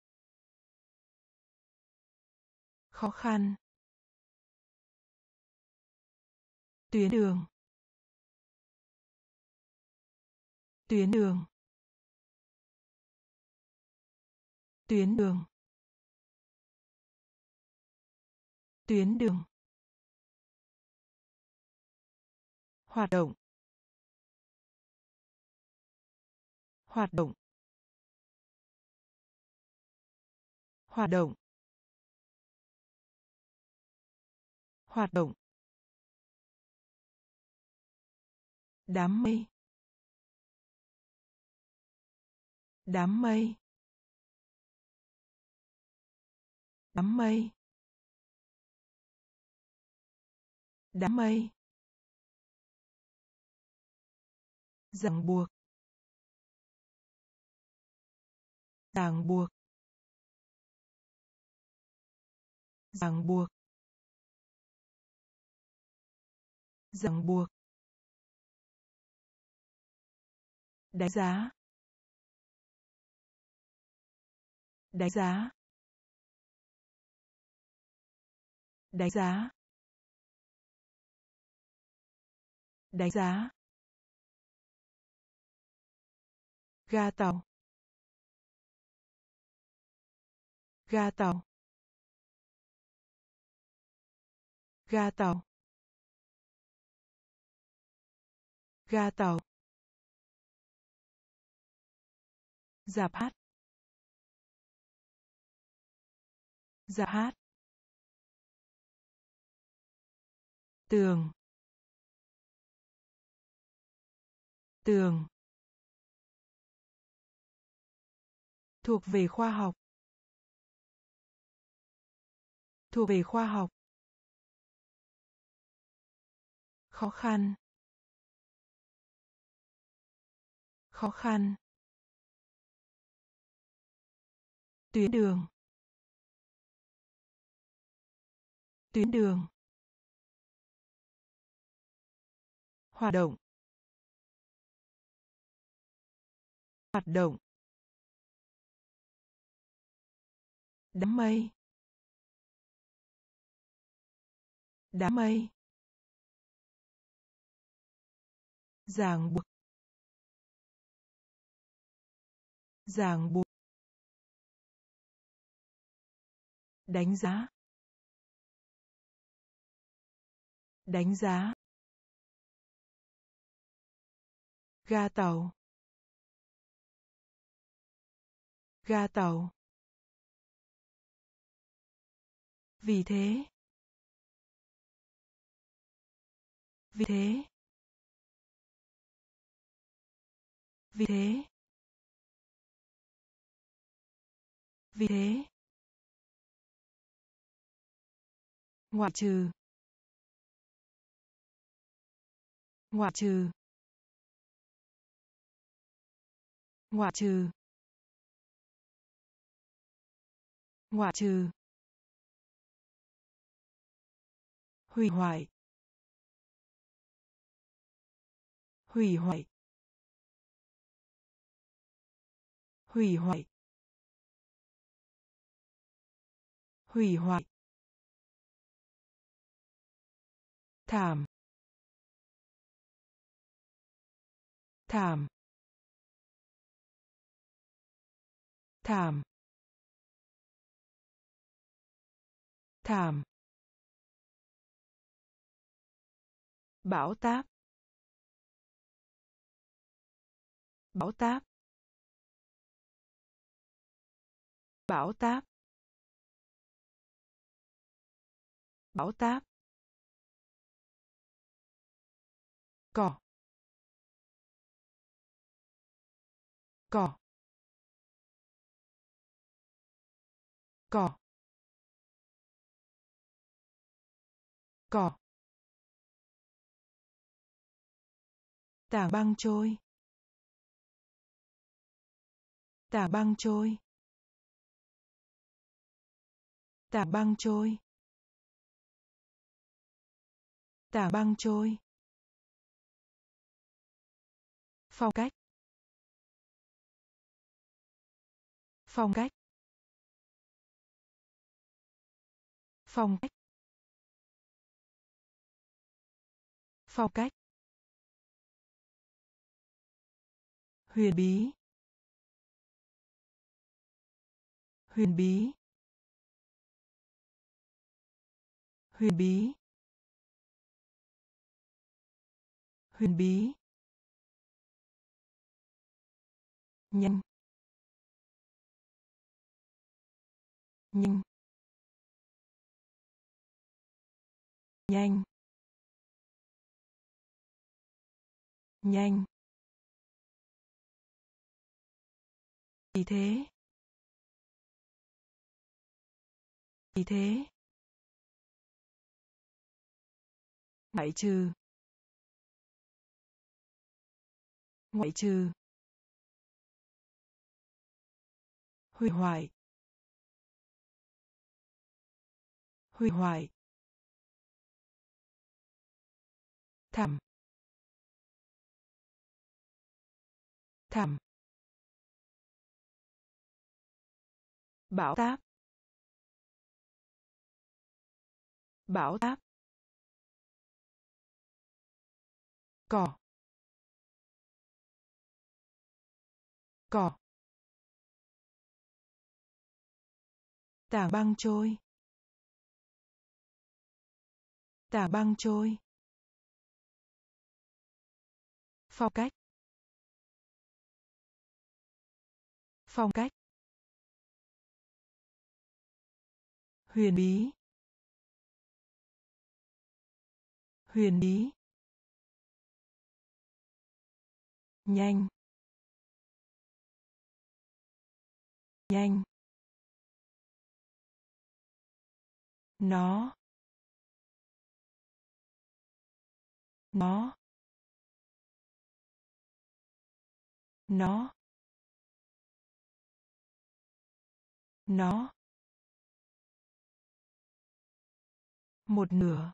Khó khăn. Tuyến đường. Tuyến đường. Tuyến đường. Tuyến đường. Hoạt động. Hoạt động. Hoạt động. Hoạt động. Đám mây. Đám mây. Đám mây. Đám mây. Ràng buộc. Ràng buộc. Ràng buộc. Ràng buộc. Đánh giá. Đánh giá. Đánh giá. Đánh giá. Ga tàu. Ga tàu. Ga tàu. Ga tàu. Rạp hát. Rạp hát. Tường. Tường. Thuộc về khoa học. Thuộc về khoa học. Khó khăn. Khó khăn. Tuyến đường. Tuyến đường. Hoạt động. Hoạt động. Đám mây. Đám mây. Ràng buộc. Ràng buộc. Đánh giá. Đánh giá. Ga tàu. Ga tàu. Vì thế. Vì thế. Vì thế. Vì thế. Ngoại trừ. Ngoại trừ. Ngoại trừ. Ngoại trừ. Hủy hoại. Hủy hoại. Hủy hoại. Hủy hoại. Thảm. Thảm. Thảm. Thảm. Bão táp. Bão táp. Bão táp. Bão táp. Cỏ. Cỏ. Cỏ. Cỏ. Tảng băng trôi. Tảng băng trôi. Tảng băng trôi. Tảng băng trôi. Phong cách. Phong cách. Phong cách. Phong cách. Huyền bí. Huyền bí. Huyền bí. Huyền bí. Nhanh. Nhanh. Nhanh. Nhanh. Vì thế. Vì thế. Ngoại trừ. Ngoại trừ. Hủy hoại. Hủy hoại. Thảm. Thảm. Bão táp. Bão táp. Cỏ. Cỏ. Tảng băng trôi. Tảng băng trôi. Phong cách. Phong cách. Huyền bí. Huyền bí. Nhanh. Nhanh. nó nó nó nó một nửa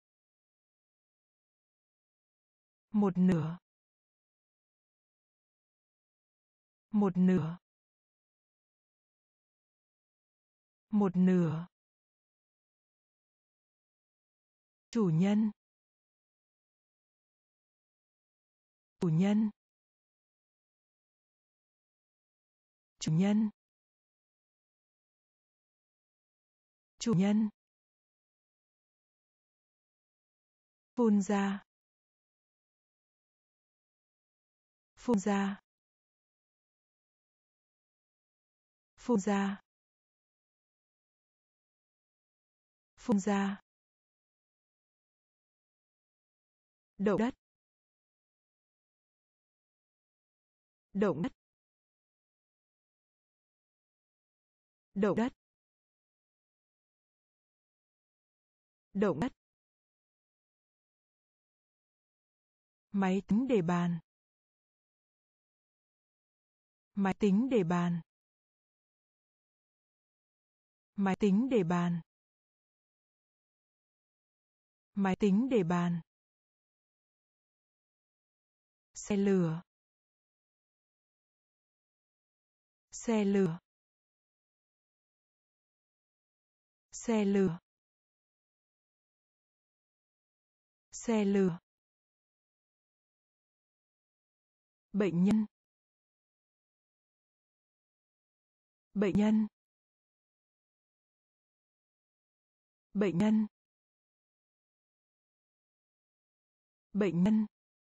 một nửa một nửa một nửa chủ nhân chủ nhân chủ nhân chủ nhân phun ra phun ra phun ra phun ra động đất động đất động đất động đất máy tính để bàn máy tính để bàn máy tính để bàn máy tính để bàn xe lửa xe lửa xe lửa xe lửa bệnh nhân bệnh nhân bệnh nhân bệnh nhân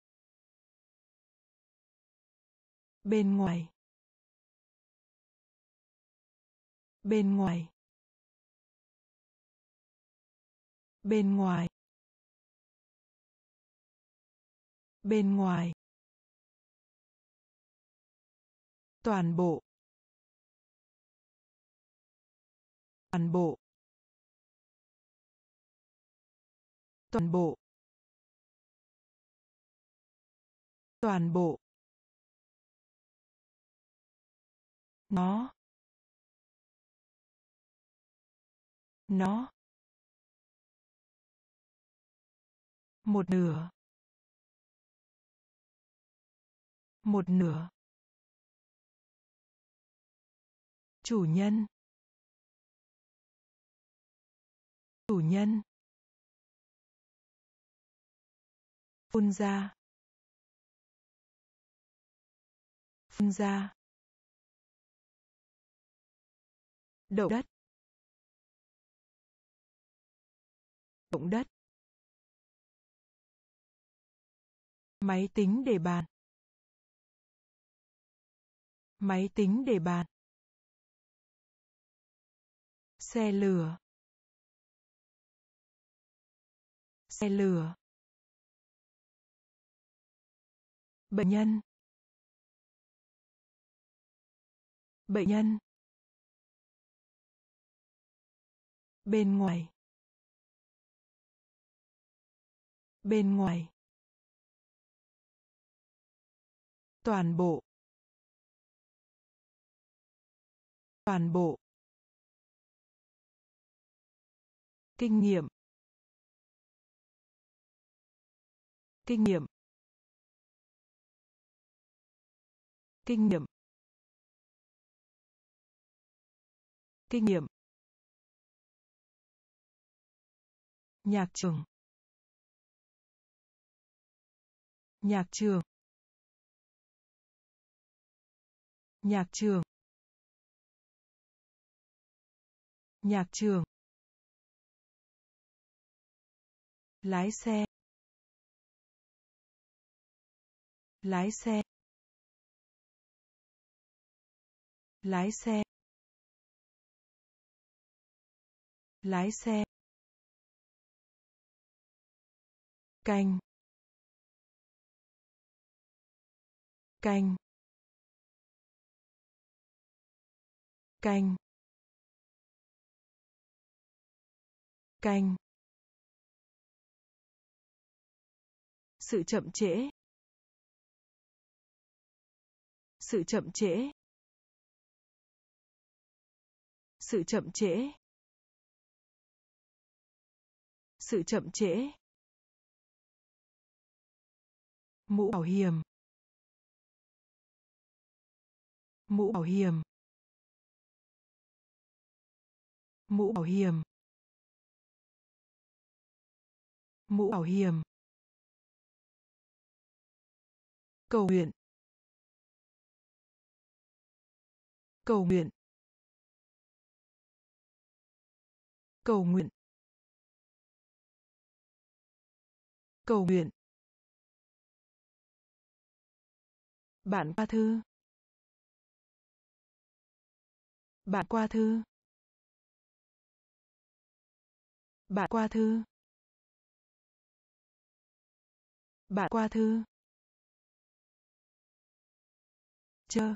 bên ngoài bên ngoài bên ngoài bên ngoài toàn bộ toàn bộ toàn bộ toàn bộ nó một nửa một nửa chủ nhân chủ nhân phun ra phun ra động đất động đất máy tính để bàn máy tính để bàn xe lửa xe lửa bệnh nhân bệnh nhân bên ngoài bên ngoài toàn bộ toàn bộ kinh nghiệm kinh nghiệm kinh nghiệm kinh nghiệm nhạc trường nhạc trường nhạc trường nhạc trường lái xe lái xe lái xe lái xe canh canh canh canh, sự chậm trễ, sự chậm trễ, sự chậm trễ, sự chậm trễ, mũ bảo hiểm, mũ bảo hiểm, mũ bảo hiểm, mũ bảo hiểm, cầu nguyện, cầu nguyện, cầu nguyện, cầu nguyện, bạn qua thư, bạn qua thư, bạn qua thư, bạn qua thư, chơ,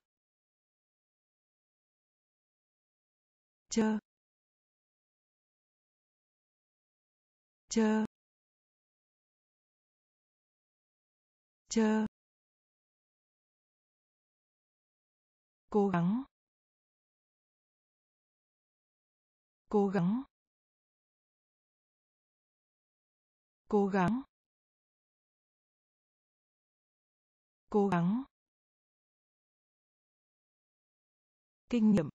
chơ, chơ, chơ, cố gắng, cố gắng, cố gắng, cố gắng, kinh nghiệm,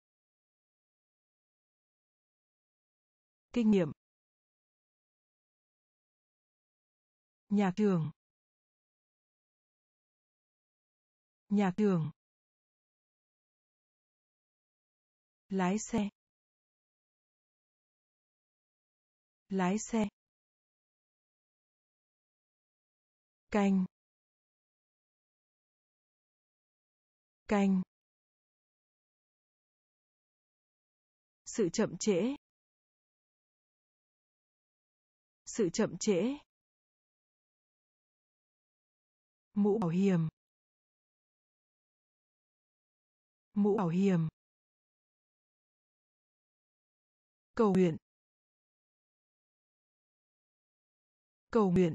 kinh nghiệm, nhà trường, nhà trường, lái xe, lái xe, canh, canh, sự chậm trễ, sự chậm trễ, mũ bảo hiểm, mũ bảo hiểm, cầu nguyện, cầu nguyện,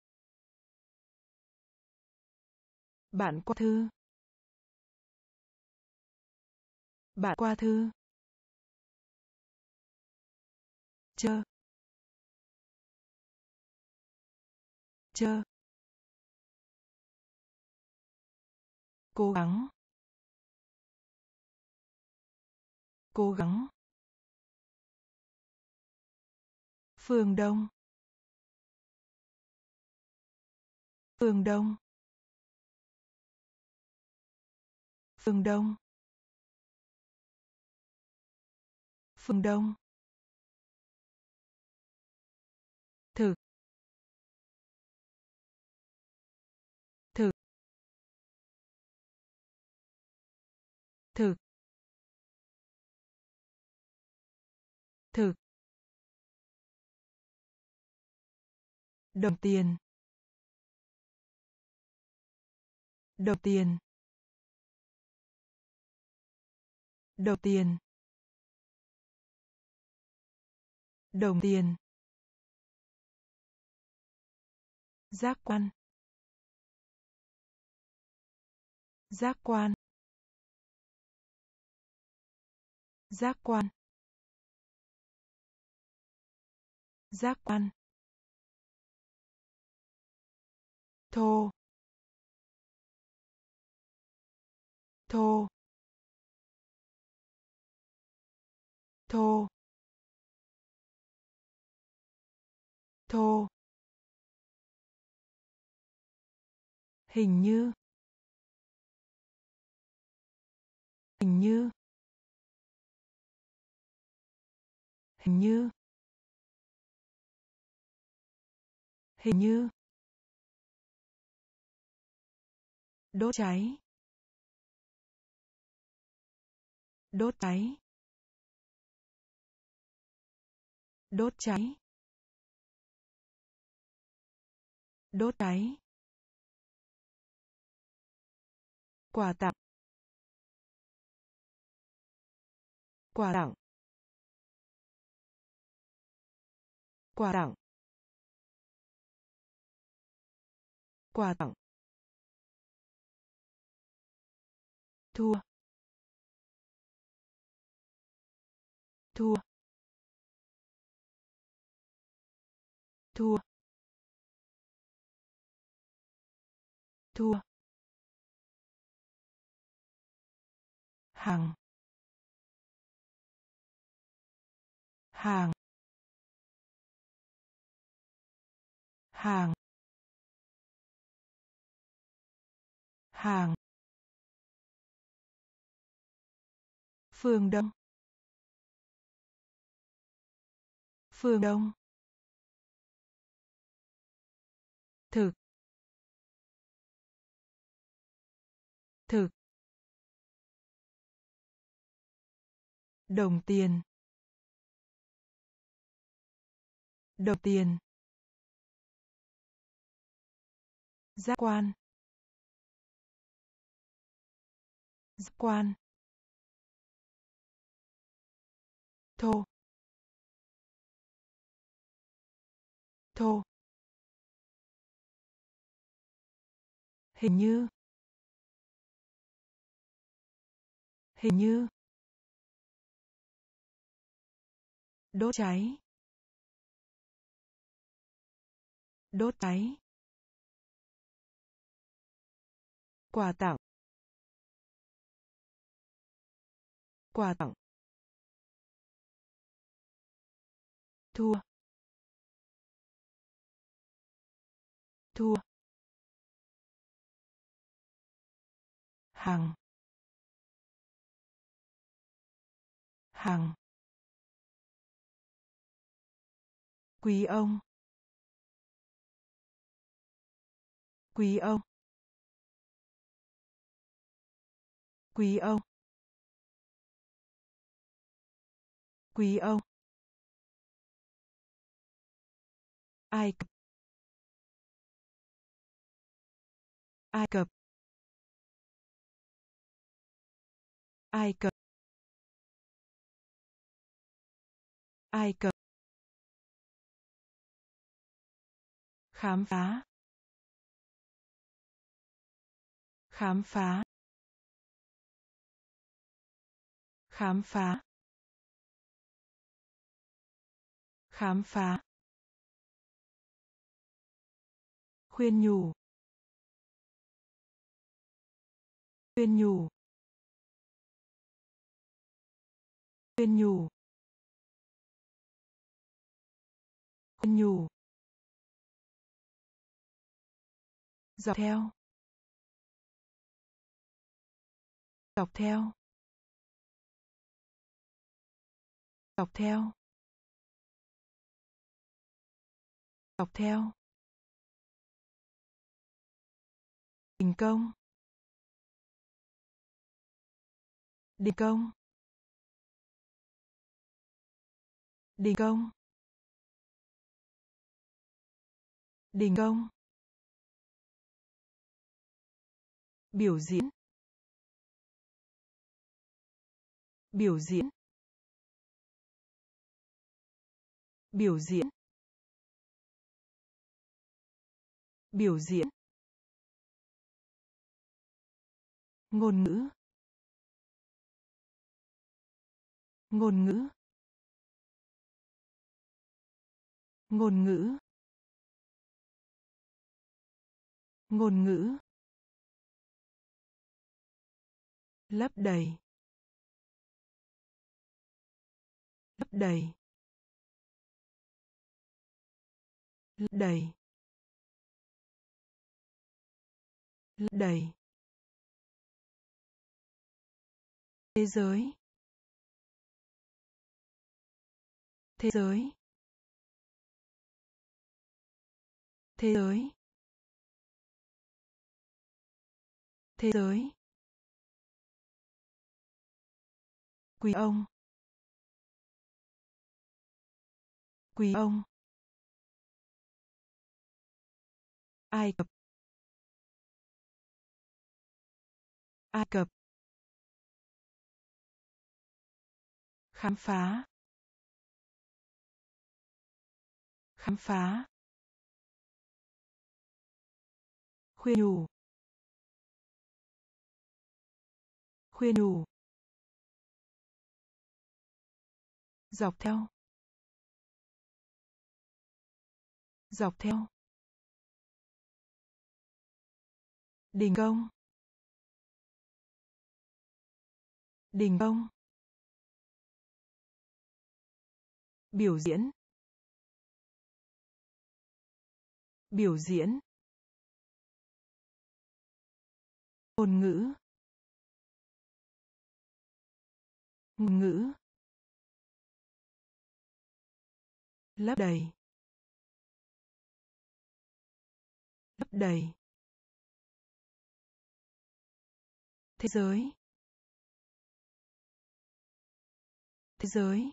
bạn qua thư, bạn qua thư, chơ, chơ, cố gắng, cố gắng, phương đông, phương đông, phương đông, phương đông, thực, thực, thực, thực, đồng tiền, đồng tiền, đồng tiền, đồng tiền, giác quan, giác quan, giác quan, giác quan, thô, thô, thô, thô, hình như, hình như, hình như, hình như, đốt cháy, đốt cháy, đốt cháy, đốt cháy, quà tặng, quà tặng, Quà tặng. Quà tặng. Thua. Thua. Thua. Thua. Hàng. Hàng. Hàng. Hàng. Phương Đông. Phương Đông. Thực. Thực. Đồng tiền. Đồng tiền. Giác quan. Giác quan. Thô. Thô. Hình như. Hình như. Đốt cháy. Đốt cháy. Quà tặng. Quà tặng. Thua. Thua. Hàng. Hàng. Quý ông. Quý ông. Quý ông. Quý ông. Ai Cập. Ai Cập. Ai Cập. Ai Cập. Khám phá. Khám phá. Khám phá. Khám phá. Khuyên nhủ. Khuyên nhủ. Khuyên nhủ. Khuyên nhủ. Dọc theo. Dọc theo. Dọc theo. Dọc theo. Đình công. Đình công. Đình công. Đình công. Biểu diễn. Biểu diễn. Biểu diễn. Biểu diễn. Ngôn ngữ. Ngôn ngữ. Ngôn ngữ. Ngôn ngữ. Lấp đầy. Lấp đầy. Lấp đầy. Lấp đầy. Thế giới. Thế giới. Thế giới. Thế giới. Quý ông. Quý ông. Ai Cập. Ai Cập. Khám phá. khám phá, khuyên nhủ, khuyên nhủ, dọc theo, dọc theo, đình công, đình công, biểu diễn, biểu diễn, ngôn ngữ, ngôn ngữ, lấp đầy, lấp đầy, thế giới, thế giới,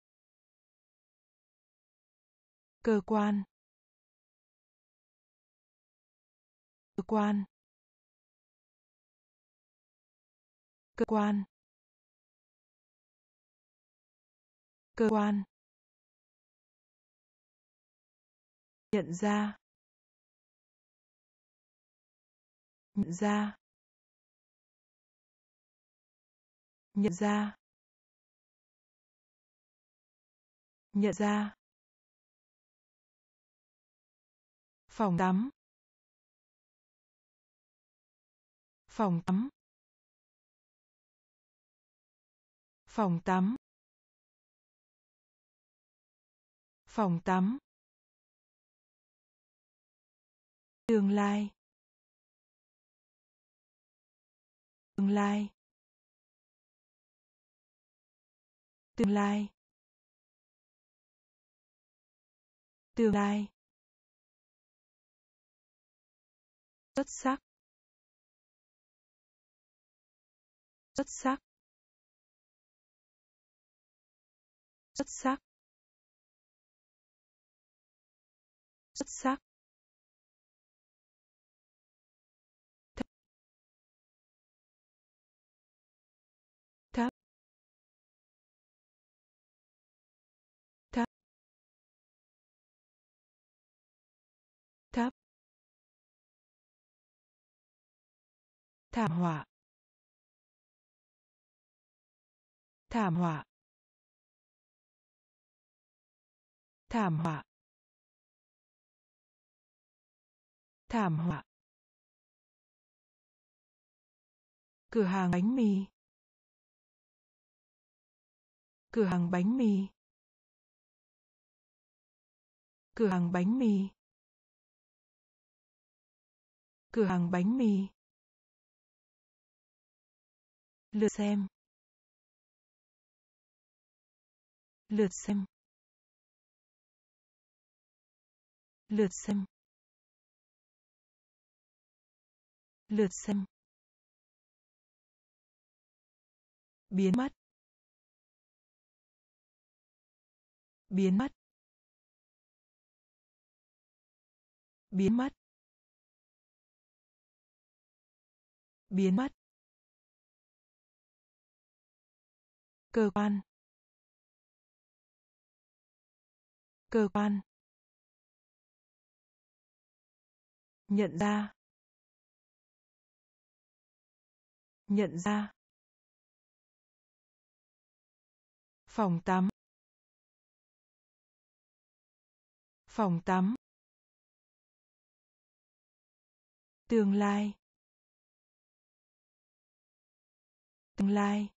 cơ quan, cơ quan, cơ quan, cơ quan, nhận ra, nhận ra, nhận ra, nhận ra, phòng tắm, phòng tắm, phòng tắm, phòng tắm, tương lai, tương lai, tương lai, tương lai, xuất sắc, xuất sắc, xuất sắc, xuất sắc, thấp, thấp, thấp, thảm họa, thảm họa, thảm họa, thảm họa, cửa hàng bánh mì, cửa hàng bánh mì, cửa hàng bánh mì, cửa hàng bánh mì, lượt xem, lượt xem, lượt xem, lượt xem, biến mất, biến mất, biến mất, biến mất, cơ quan, cơ quan, nhận ra, nhận ra, phòng tắm, phòng tắm, tương lai, tương lai,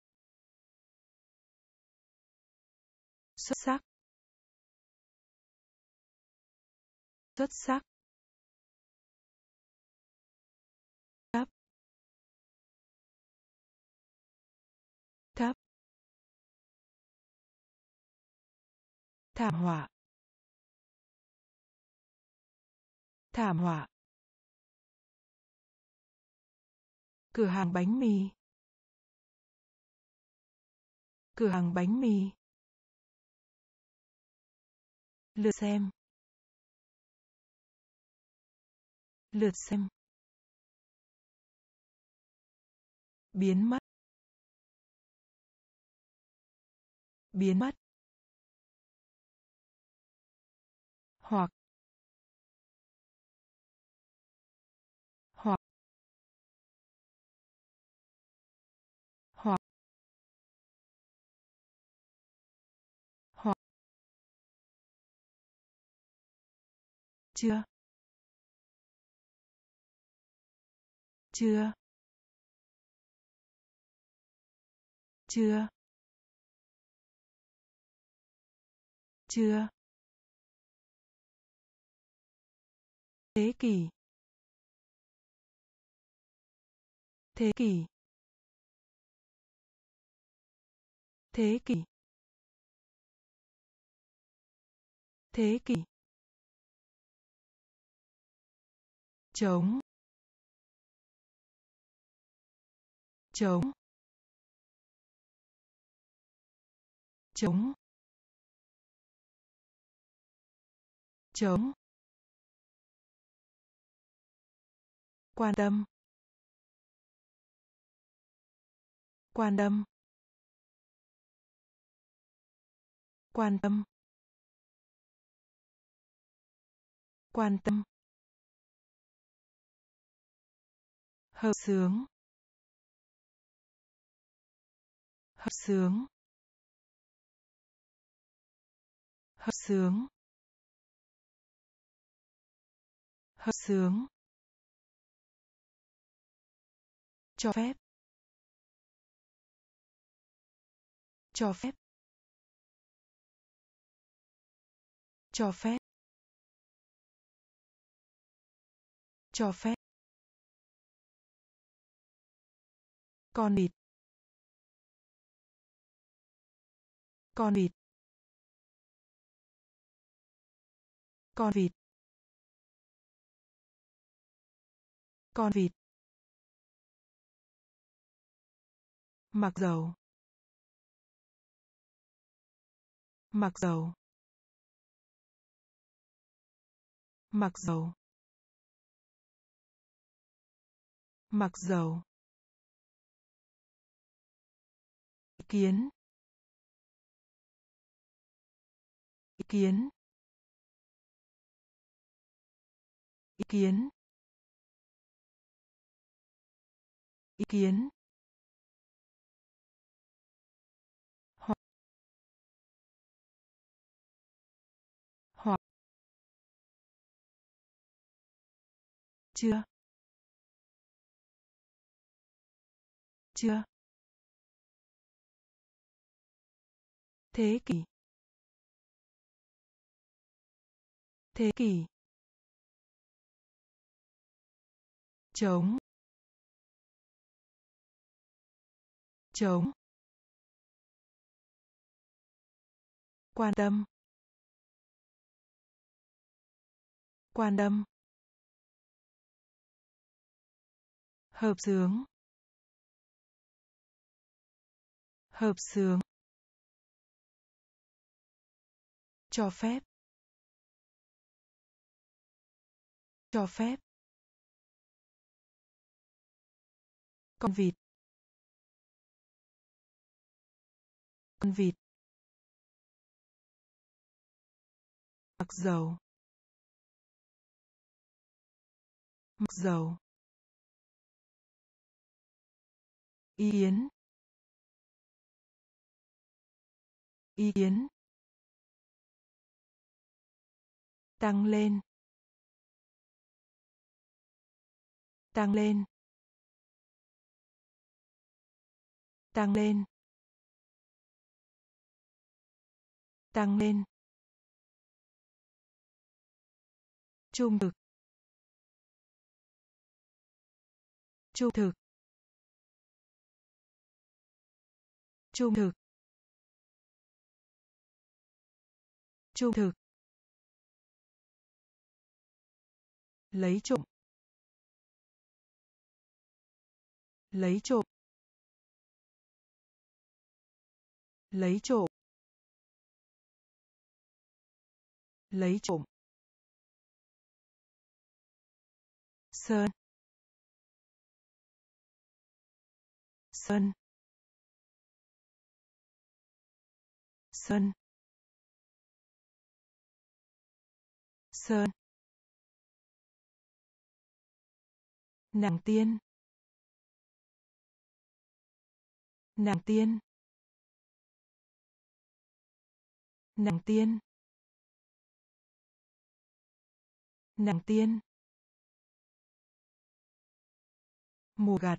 xuất sắc, xuất sắc, thấp, thấp, thảm họa, thảm họa, cửa hàng bánh mì, cửa hàng bánh mì, lượt xem, lượt xem, biến mất, biến mất, hoặc hoặc hoặc hoặc chưa chưa chưa chưa thế kỷ thế kỷ thế kỷ thế kỷ chống chống chống chống quan tâm quan tâm quan tâm quan tâm hợp xướng hợp xướng hợp xướng hợp xướng cho phép cho phép cho phép cho phép con vịt con vịt con vịt con vịt mặc dầu mặc dầu mặc dầu mặc dầu ý kiến ý kiến ý kiến ý kiến hoặc hoặc chưa chưa thế kỷ thế kỷ chống chống quan tâm quan tâm hợp xướng hợp xướng cho phép cho phép con vịt con vịt mặc dầu mặc dầu ý kiến ý kiến tăng lên tăng lên tăng lên tăng lên trung thực trung thực trung thực trung thực lấy trộm lấy trộm lấy trộm lấy trộm sơn sơn sơn sơn, nàng tiên, nàng tiên, nàng tiên, nàng tiên, mùa gặt,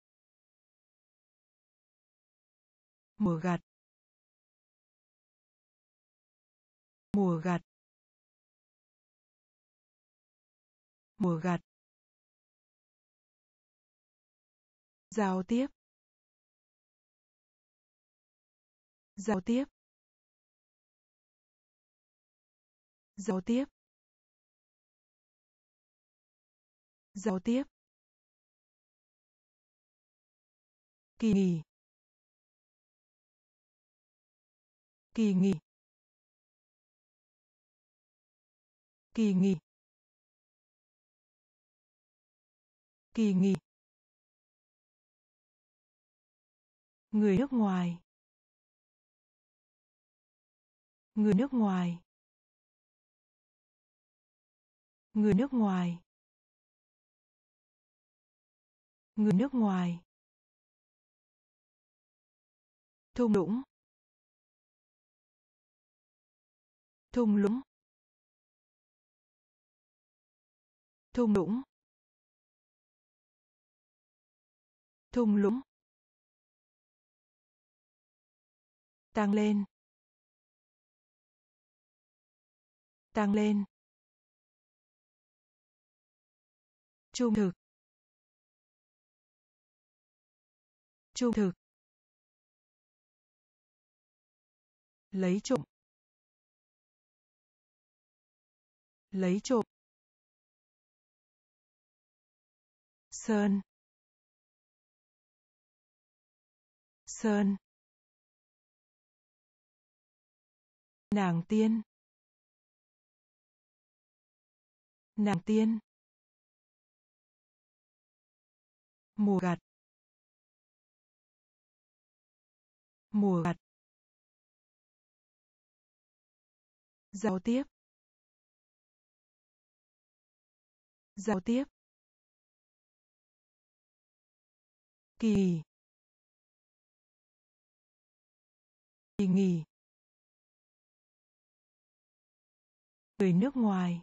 mùa gặt, mùa gặt, mùa gặt, giao tiếp, giao tiếp, giao tiếp, giao tiếp, kỳ nghỉ, kỳ nghỉ, kỳ nghỉ, kỳ nghỉ, người nước ngoài, người nước ngoài, người nước ngoài, người nước ngoài, thung lũng, thung lũng, thung lũng, thung lũng, tăng lên, tăng lên, trung thực, trung thực, lấy trộm, lấy trộm, sơn, sơn, nàng tiên, nàng tiên, mùa gặt, mùa gặt, giao tiếp, giao tiếp, kỳ nghỉ, kỳ nghỉ, người nước ngoài,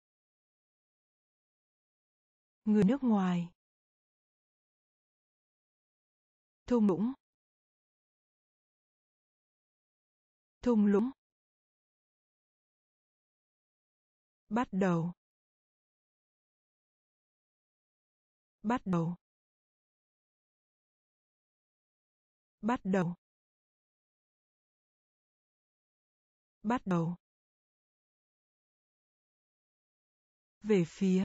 người nước ngoài, thung lũng, thung lũng, bắt đầu, bắt đầu, bắt đầu, bắt đầu, về phía,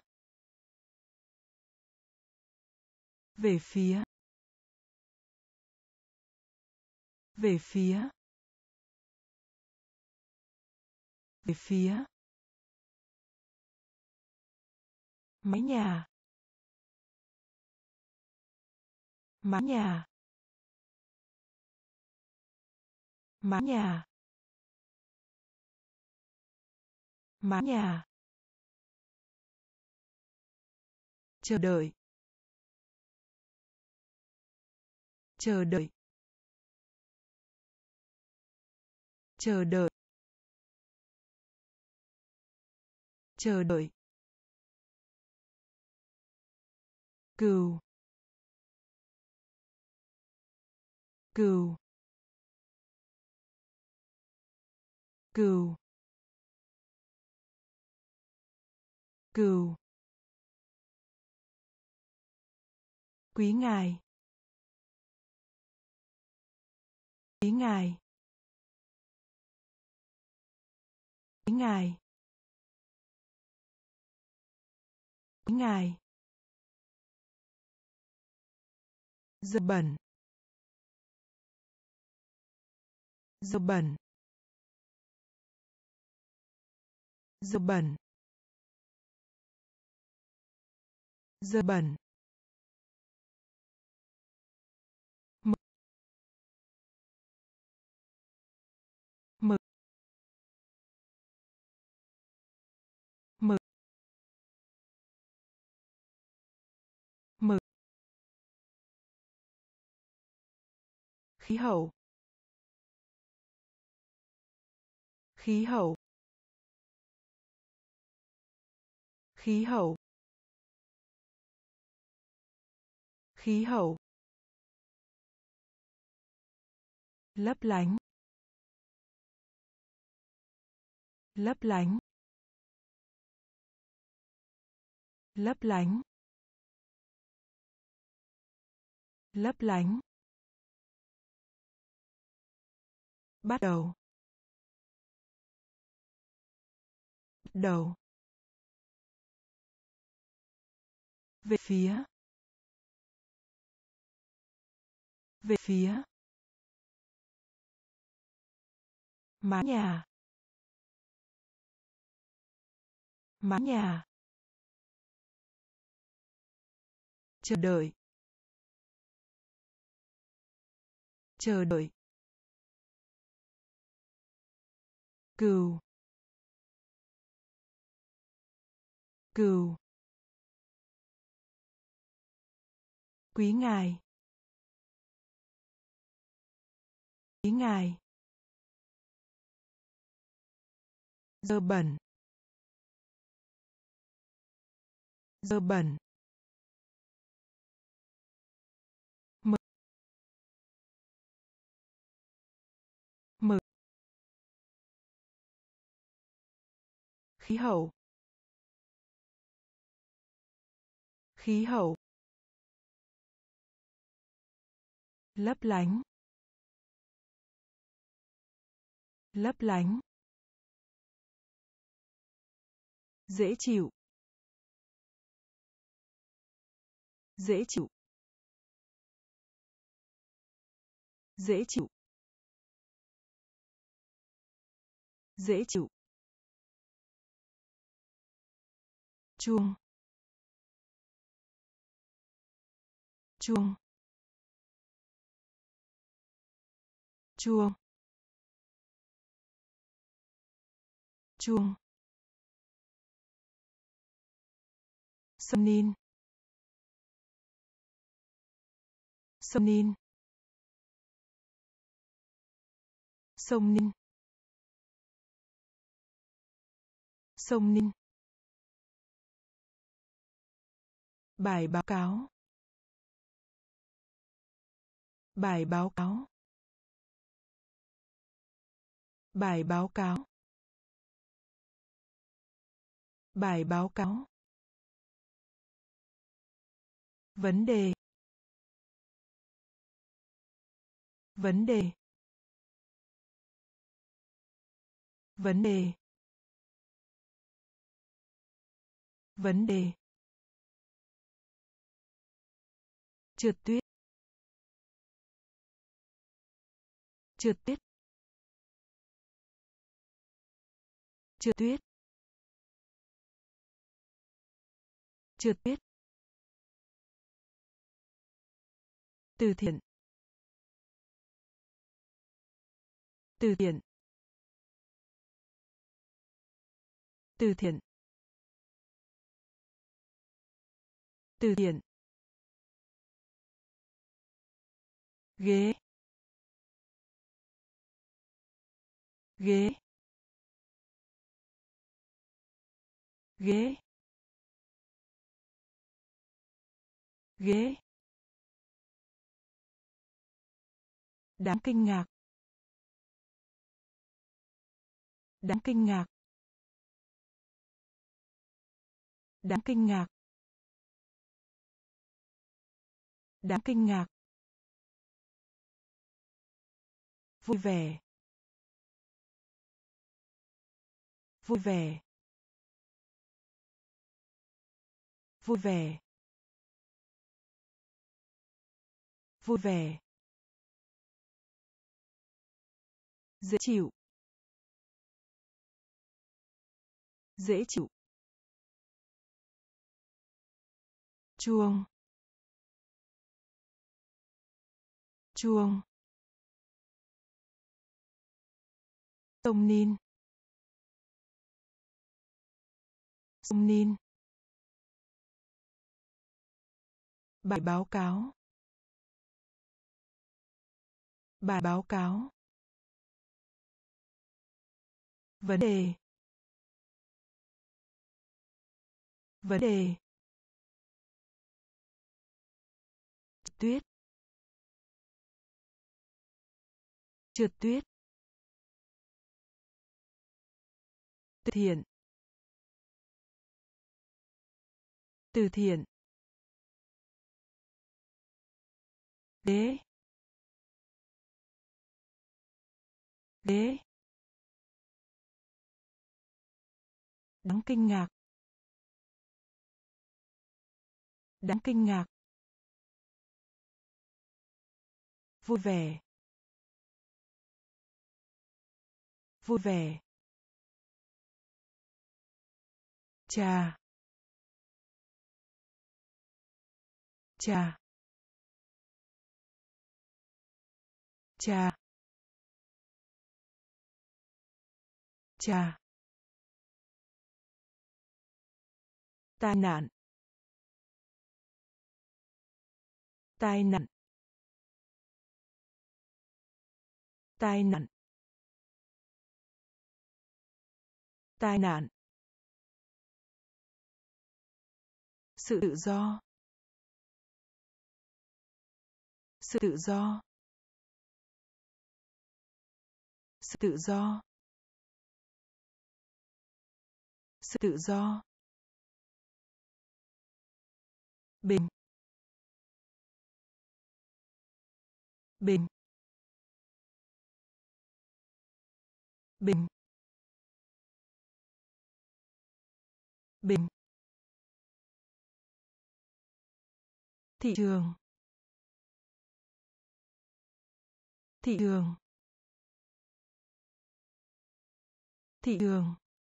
về phía, về phía, về phía, mái nhà, mái nhà, mái nhà, mái nhà, chờ đợi, chờ đợi, chờ đợi, chờ đợi, cừu, cừu, cừu, cừu, quý ngài, quý ngài, quý ngài, quý ngài, dơ bẩn, dơ bẩn, dơ bẩn, dơ bẩn, mực, mực, khí hậu, khí hậu, khí hậu, khí hậu, lấp lánh, lấp lánh, lấp lánh, lấp lánh, bắt đầu, bắt đầu, về phía, về phía, mái nhà, mái nhà, chờ đợi, chờ đợi, cừu, cừu, quý ngài, quý ngài, dơ bẩn, dơ bẩn, mực, mực, khí hậu, khí hậu, lấp lánh, lấp lánh, dễ chịu, dễ chịu, dễ chịu, dễ chịu, chuông, chuông, chuông, chuông, sâm nin, sâm nin, sông nin, sông nin, bài báo cáo, bài báo cáo, bài báo cáo, bài báo cáo, vấn đề, vấn đề, vấn đề, vấn đề, trượt tuyết, trượt tuyết, trượt tuyết, trượt tuyết, từ thiện, từ thiện, từ thiện, từ thiện, ghế, ghế, ghế, ghế, đáng kinh ngạc, đáng kinh ngạc, đáng kinh ngạc, đáng kinh ngạc, vui vẻ, vui vẻ, vui vẻ, vui vẻ, dễ chịu, dễ chịu, chuông, chuông, sông nin, sông nin, bài báo cáo, Bài báo cáo. Vấn đề. Vấn đề. Tuyết. Trượt tuyết. Từ thiện. Từ thiện. Đế. Đế. Đáng kinh ngạc. Đáng kinh ngạc. Vui vẻ. Vui vẻ. Trà. Trà. Trà. Trà. Tai nạn. Tai nạn. Tai nạn. Tai nạn. Sự tự do. Sự tự do. Sự tự do. Sự tự do. Bình. Bình. Bình. Bình. Thị trường. Thị trường. Thị trường.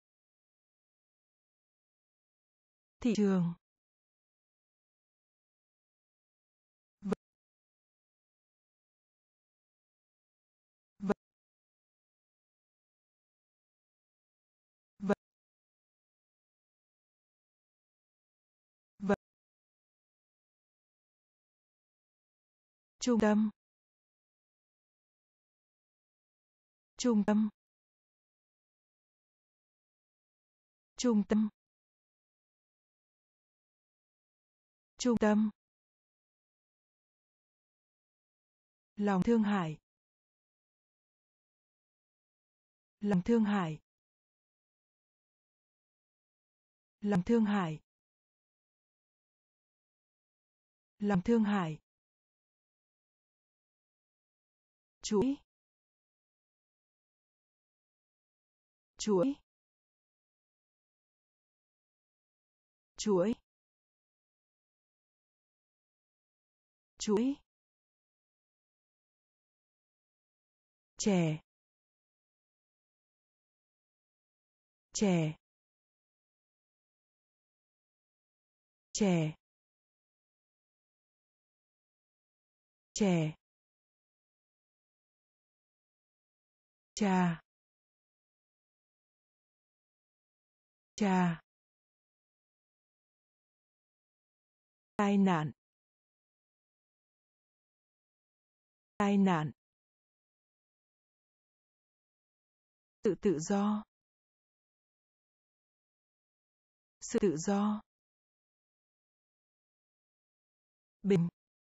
Thị trường. Vật. Vật. Vật. Vật. Trung tâm. Trung tâm. Trung tâm. Trung tâm. Lòng thương hại. Lòng thương hại. Lòng thương hại. Lòng thương hại. Chuỗi. Chuỗi. Chuỗi. Chuỗi. Trẻ. Trẻ. Trẻ. Trẻ. Trà. Trà. Tai nạn. Tai nạn. Sự tự do. Sự tự do. Bình.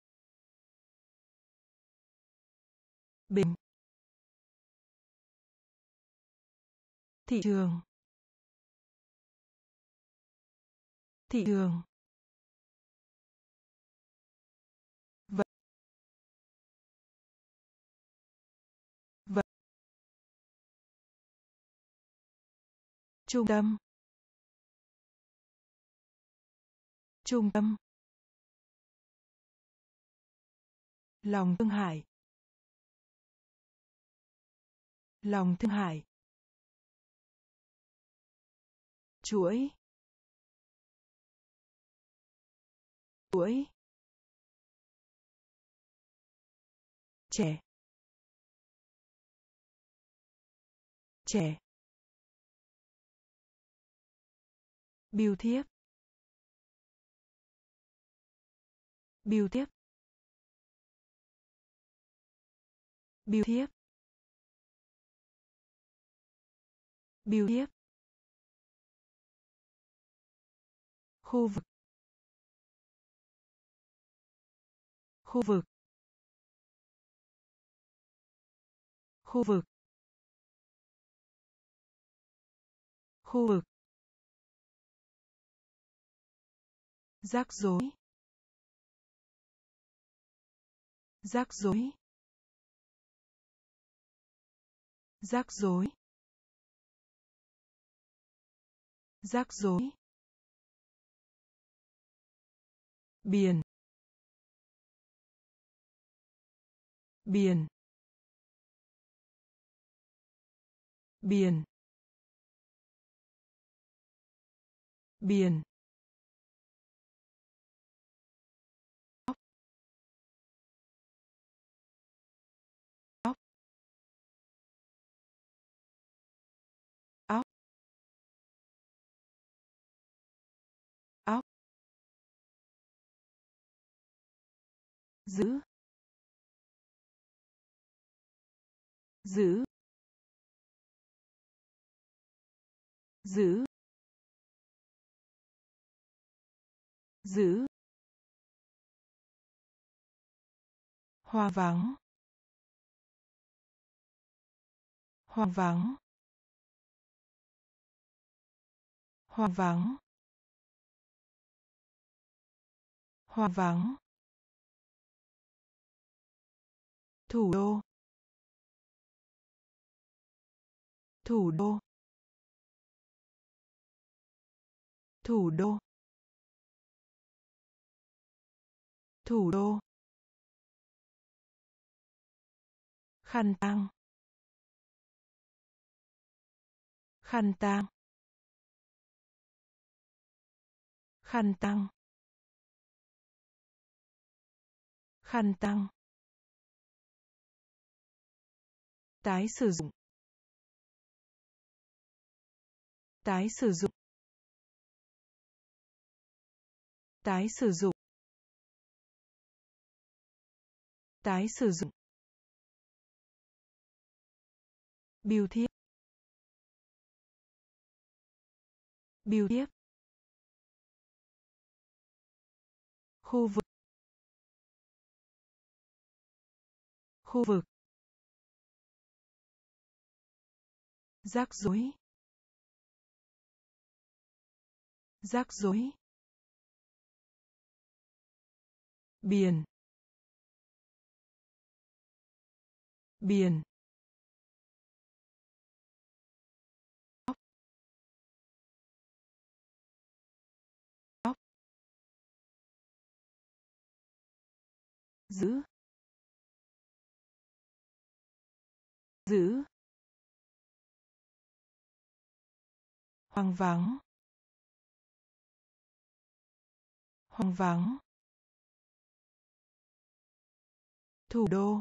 Bình. Thị trường. Thị trường. Vật. Vật. Trung tâm. Trung tâm. Lòng thương hại. Lòng thương hại. Chuỗi. Chuỗi. Trẻ. Trẻ. Bưu thiếp. Bưu thiếp. Biểu thiếp. Biểu thiếp. Khu vực. Khu vực. Khu vực. Khu vực. Rắc rối. Rắc rối. Rắc rối. Rắc rối. Biển. Biển. Biển. Biển. Óc. Óc. Óc. Óc. Giữ. Giữ. Giữ. Giữ. Hoang vắng. Hoang vắng. Hoang vắng. Hoang vắng. Thủ đô. Thủ đô. Thủ đô. Thủ đô. Khăn tang. Khăn tang. Khăn tang. Khăn tang. Tái sử dụng. Tái sử dụng. Tái sử dụng. Tái sử dụng. Biểu thiếp. Biểu thiếp. Khu vực. Khu vực. Rắc rối. Rắc rối. Biển. Biển. Óc. Óc. Giữ. Giữ. Hoang vắng. Hoang vắng. Thủ đô.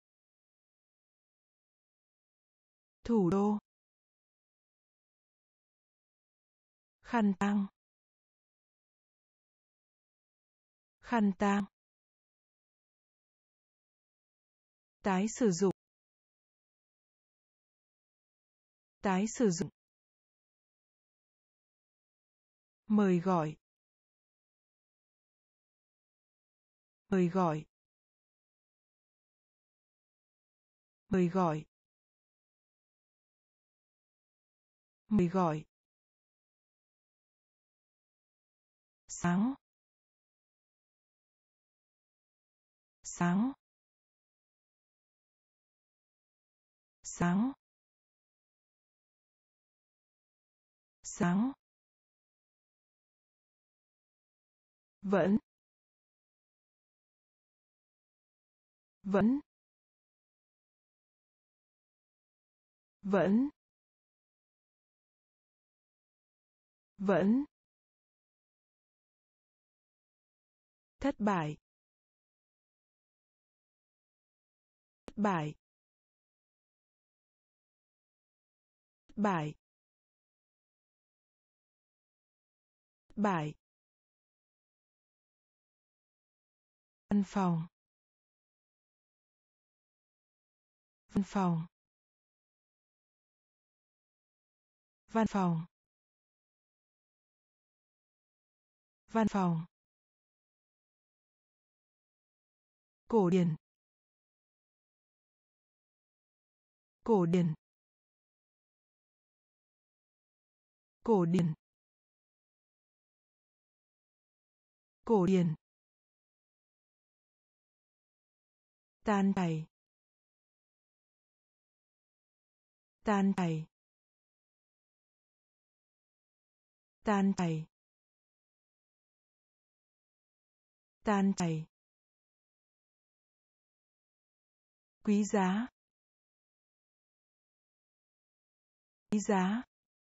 Thủ đô. Khăn tang. Khăn tang. Tái sử dụng. Tái sử dụng. Mời gọi. Mời gọi. Mời gọi. Mời gọi. Sáng. Sáng. Sáng. Sáng. Vẫn. Vẫn. Vẫn. Vẫn. Thất bại. Thất bại. Thất bại. Thất bại. Văn phòng. văn phòng, văn phòng, văn phòng, cổ điển, cổ điển, cổ điển, cổ điển, tan chảy, tan chảy, tan chảy, tan chảy, quý giá, quý giá,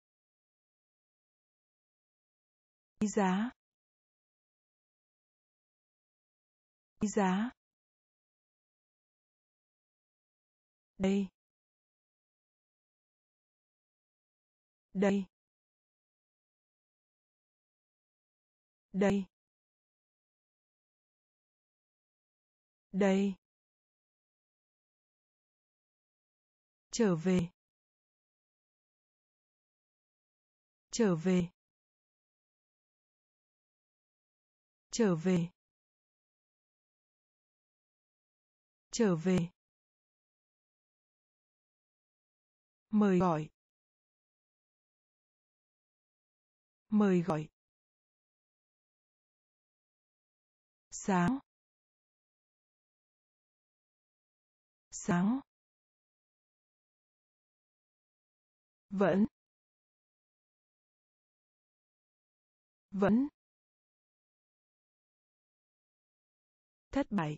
quý giá, quý giá, đây, đây, đây, đây, trở về, trở về, trở về, trở về, mời gọi, mời gọi, sáng, sáng, vẫn, vẫn, thất bại,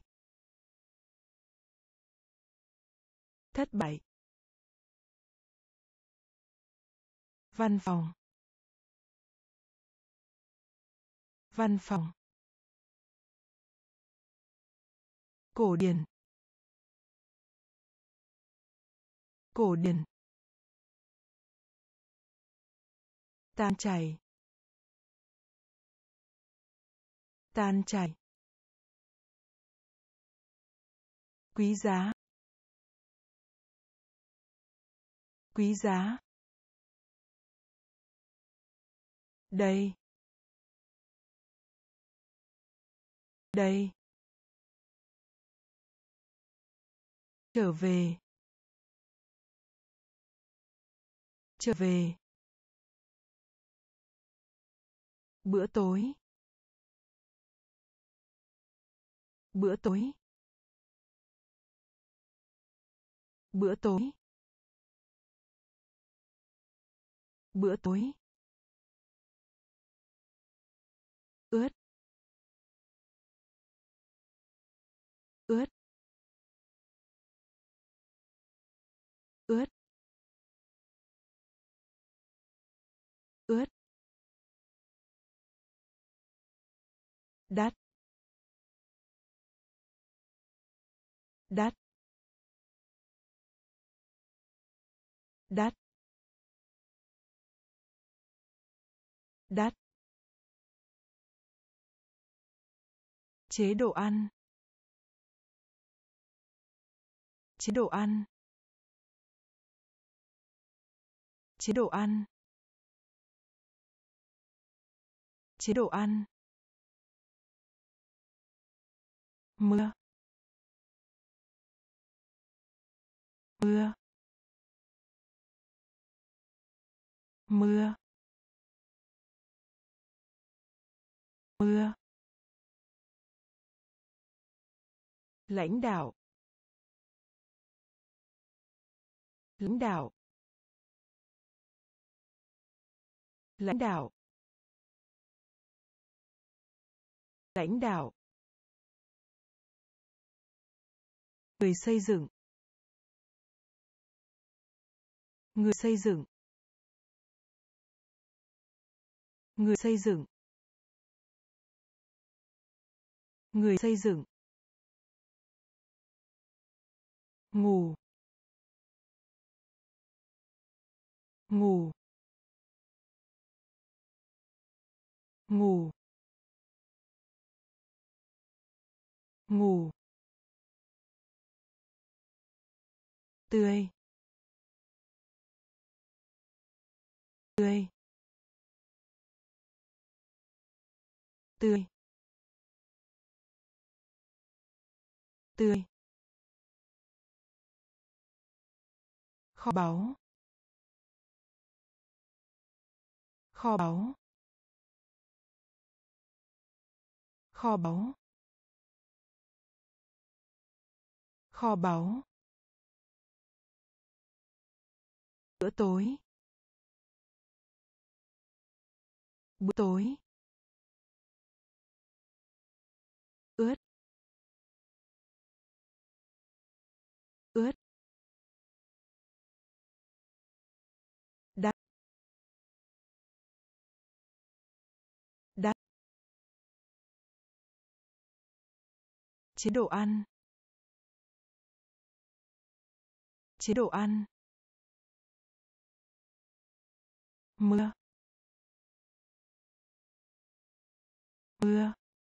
thất bại, văn phòng, văn phòng, cổ điển, cổ điển, tan chảy, tan chảy, quý giá, quý giá, đây, đây, trở về, trở về, bữa tối, bữa tối, bữa tối, bữa tối, ướt, ướt, ướt, ướt, đắt, đắt, đắt, đắt, chế độ ăn, chế độ ăn, chế độ ăn, chế độ ăn, mưa, mưa, mưa, mưa, lãnh đạo, lãnh đạo, lãnh đạo, lãnh đạo, người xây dựng, người xây dựng, người xây dựng, người xây dựng, ngủ, ngủ, ngủ, ngủ, tươi, tươi, tươi, tươi, kho báu, kho báu, kho báu, kho báu, bữa tối, bữa tối, ướt, ướt, đắt, đắt, chế độ ăn, chế độ ăn, mưa, mưa,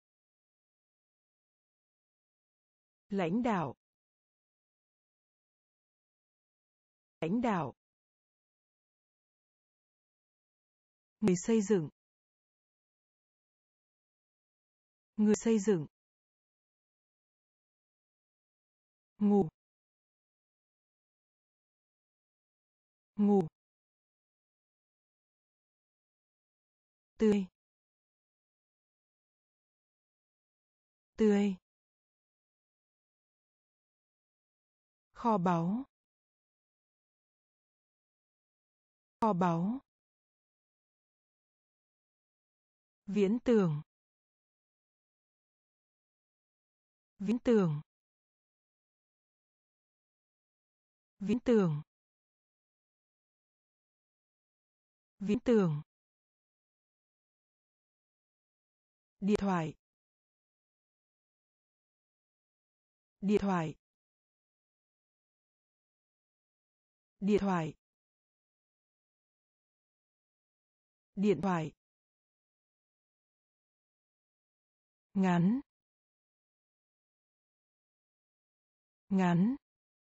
lãnh đạo, lãnh đạo, người xây dựng, người xây dựng, ngủ, ngủ, tươi, tươi, kho báu, kho báu, viễn tưởng, viễn tưởng, viễn tưởng, viễn tưởng, điện thoại, điện thoại, điện thoại, điện thoại, ngắn, ngắn,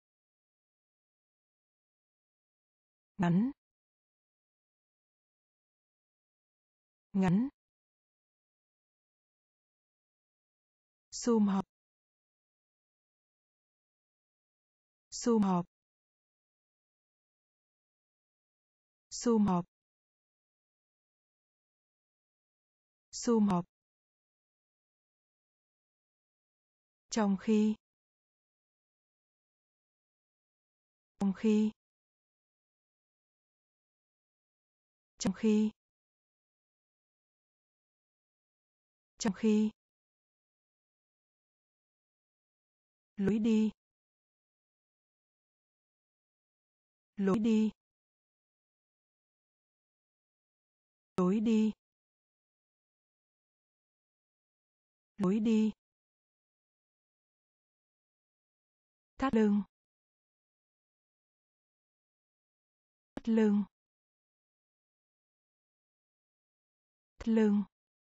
ngắn, ngắn, sum họp, sum họp, sum họp, sum họp, trong khi, trong khi, trong khi, trong khi, lối đi, lối đi, lối đi, lối đi, thắt lưng, thắt lưng, thắt lưng,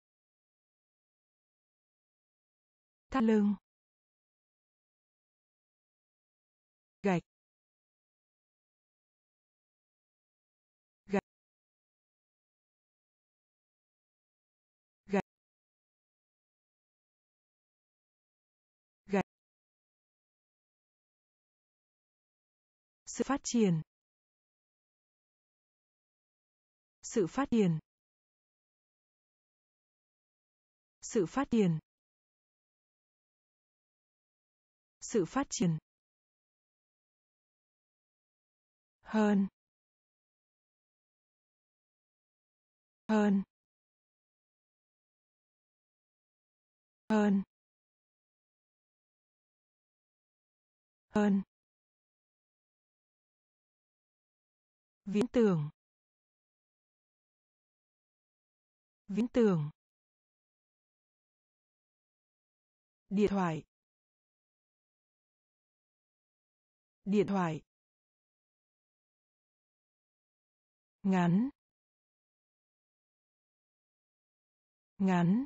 thắt lưng, gạch, gạch, gạch, gạch, sự phát triển, sự phát triển, sự phát triển, sự phát triển, hơn, hơn, hơn, hơn, viễn tưởng, viễn tưởng, điện thoại, điện thoại, ngắn, ngắn,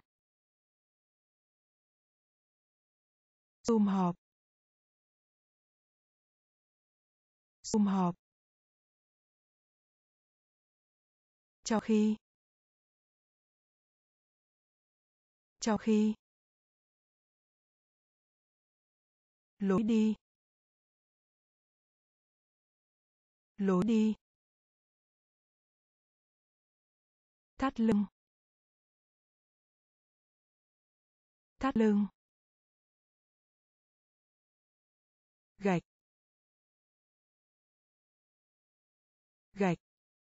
sum họp, sum họp. Trong khi. Trong khi. Lối đi. Lối đi. Thắt lưng. Thắt lưng. Gạch. Gạch.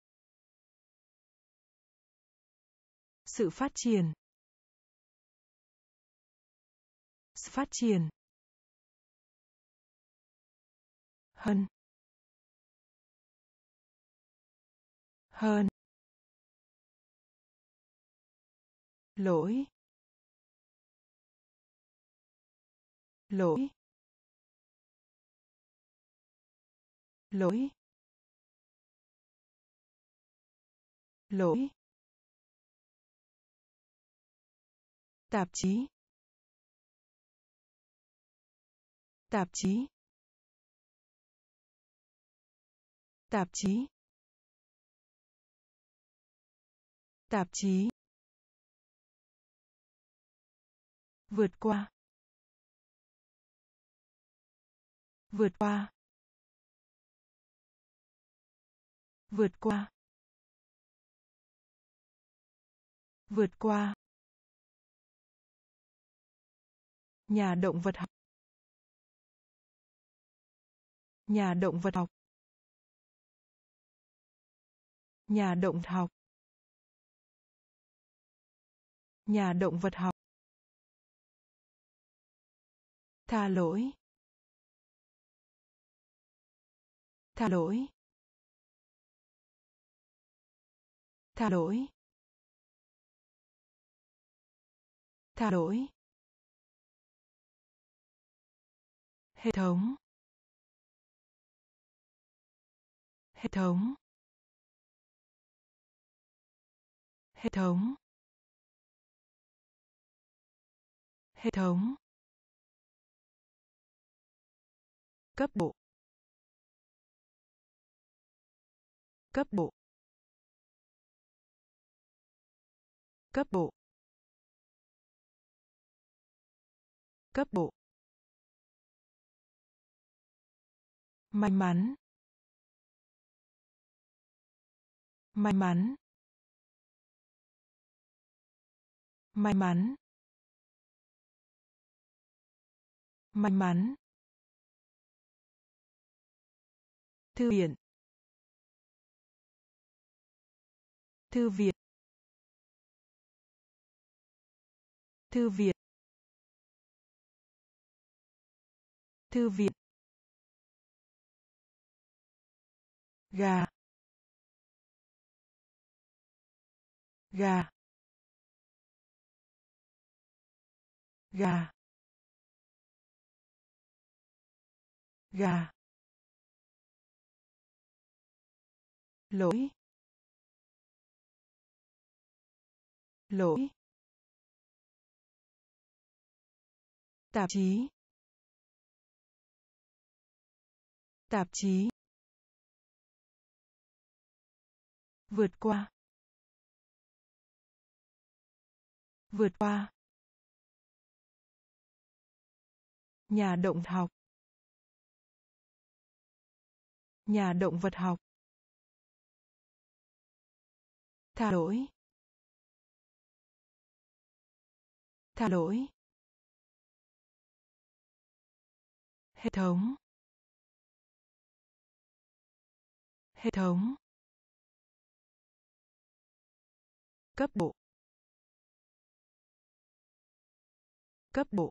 Sự phát triển. Sự phát triển. Hơn. Hơn. Lỗi. Lỗi. Lỗi. Lỗi. Tạp chí. Tạp chí. Tạp chí. Tạp chí. Vượt qua. Vượt qua. Vượt qua. Vượt qua. Nhà động vật học. Nhà động vật học. Nhà động học. Nhà động vật học. Tha lỗi. Tha lỗi. Tha lỗi. Tha lỗi. Hệ thống. Hệ thống. Hệ thống. Hệ thống. Cấp độ. Cấp độ. Cấp độ. Cấp độ. May mắn. May mắn. May mắn. May mắn. Thư viện. Thư viện. Thư viện. Thư viện. Gà. Gà. Gà. Gà. Lỗi. Lỗi. Tạp chí. Tạp chí. Vượt qua. Vượt qua. Nhà động học. Nhà động vật học. Tha lỗi. Tha lỗi. Hệ thống. Hệ thống. Cấp độ. Cấp độ.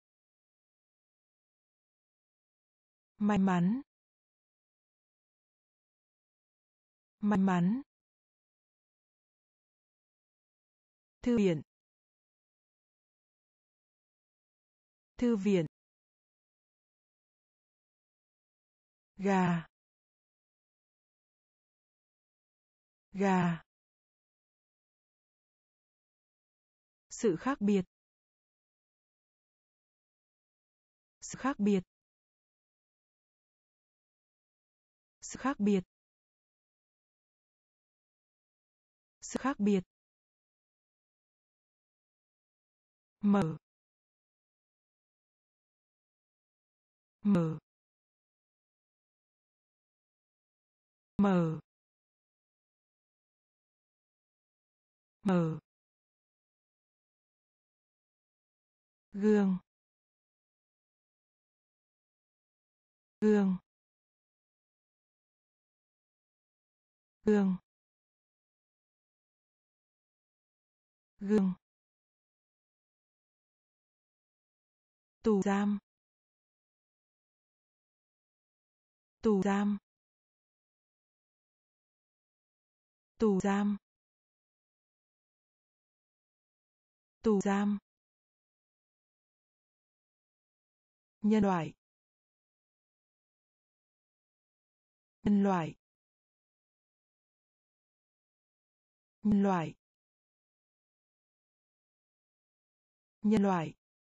May mắn. May mắn. Thư viện. Thư viện. Gà. Gà. Sự khác biệt. Sự khác biệt. Sự khác biệt. Sự khác biệt. Mở. Mở. Mở. Mở. Gương. Gương. Gương. Gương. Tù giam. Tù giam. Tù giam. Tù giam. Nhân loại. Nhân loại. Nhân loại. Nhân loại.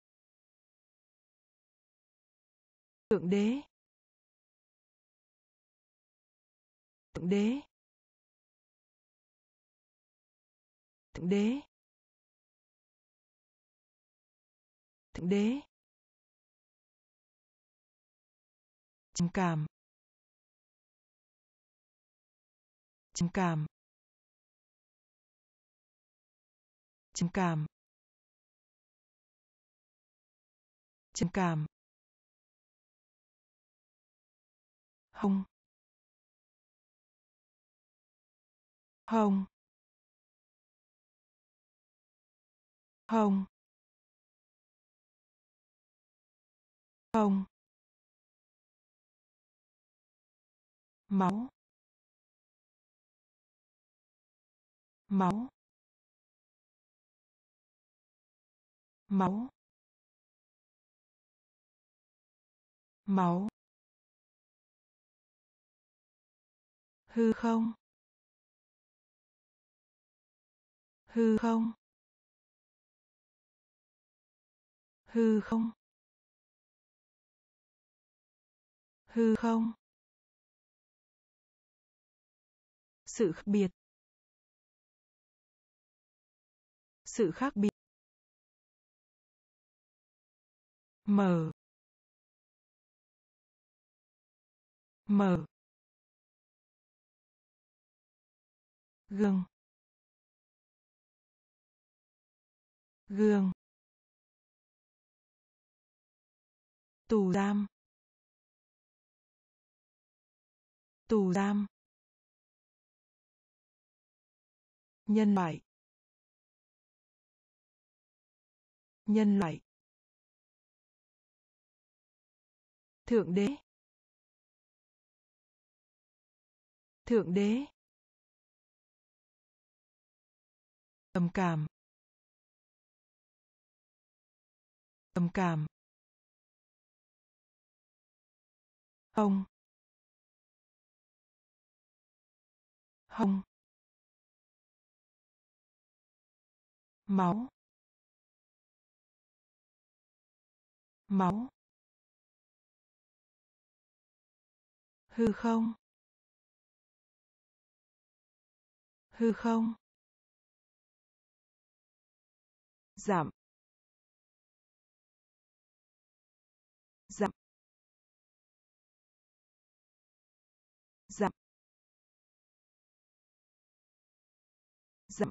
Thượng đế. Thượng đế. Thượng đế. Thượng đế. Trầm cảm. Trầm cảm. Trầm cảm. Trầm cảm. Hông. Hông. Hông. Hông. Máu. Máu. Máu. Máu. Hư không. Hư không. Hư không. Hư không. Sự khác biệt. Sự khác biệt. Mở. Mở. Gương. Gương. Tù giam. Tù giam. Nhân loại. Nhân loại. Thượng đế. Thượng đế. Trầm cảm. Trầm cảm. Hông. Hông. Máu. Máu. Hư không. Hư không. Giảm. Giảm. Giảm. Giảm.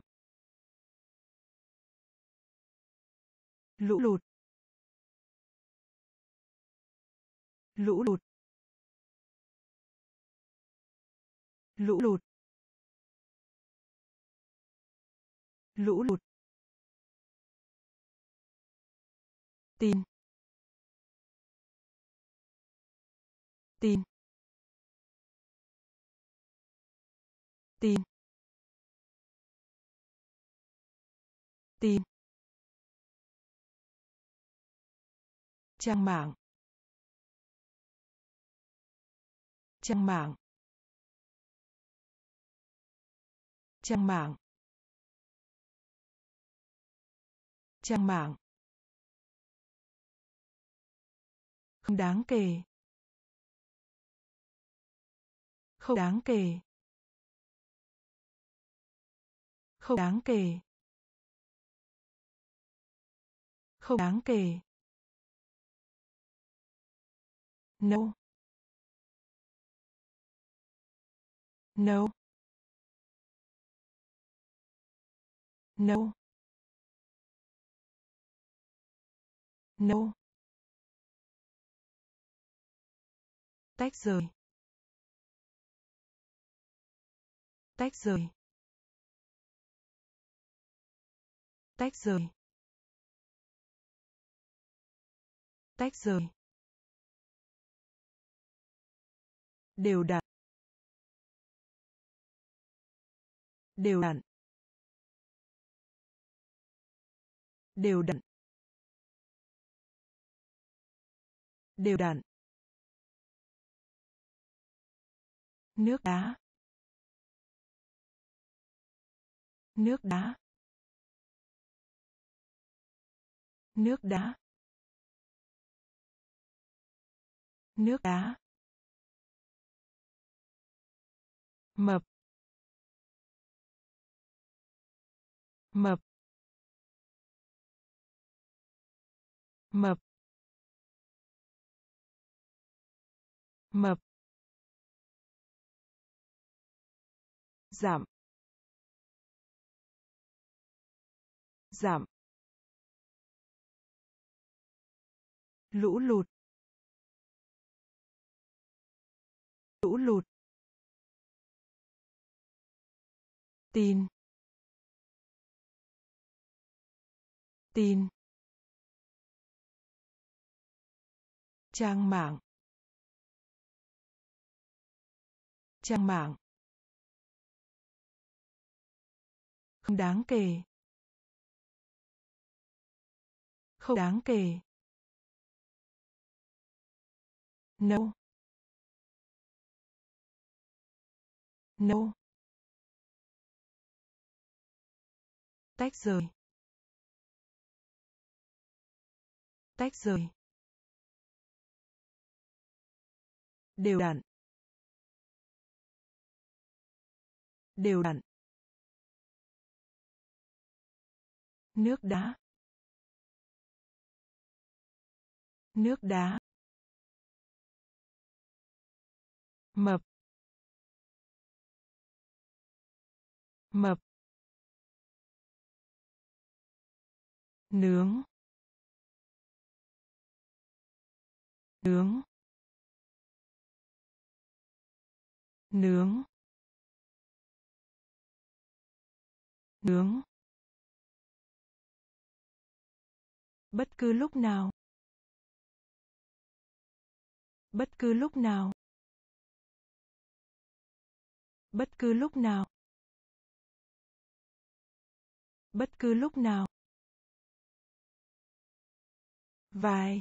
Lũ lụt. Lũ lụt. Lũ lụt. Lũ lụt. Tin. Tin. Tin. Tin. Trang mạng. Trang mạng. Trang mạng. Trang mạng. Không đáng kể. Không đáng kể. Không đáng kể. Không đáng kể. No. No. No. No. Tách rời. Tách rời. Tách rời. Tách rời. Đều đặn. Đều đặn. Đều đặn. Đều đặn. Nước đá. Nước đá. Nước đá. Nước đá. Mập. Mập. Mập. Mập. Giảm. Giảm. Lũ lụt. Lũ lụt. Tin. Tin. Trang mạng. Trang mạng. Không đáng kể. Không đáng kể. No. No. Tách rời. Tách rời. Đều đặn. Đều đặn. Nước đá. Nước đá. Mập. Mập. Nướng. Nướng. Nướng. Nướng. Bất cứ lúc nào. Bất cứ lúc nào. Bất cứ lúc nào. Bất cứ lúc nào. Vài.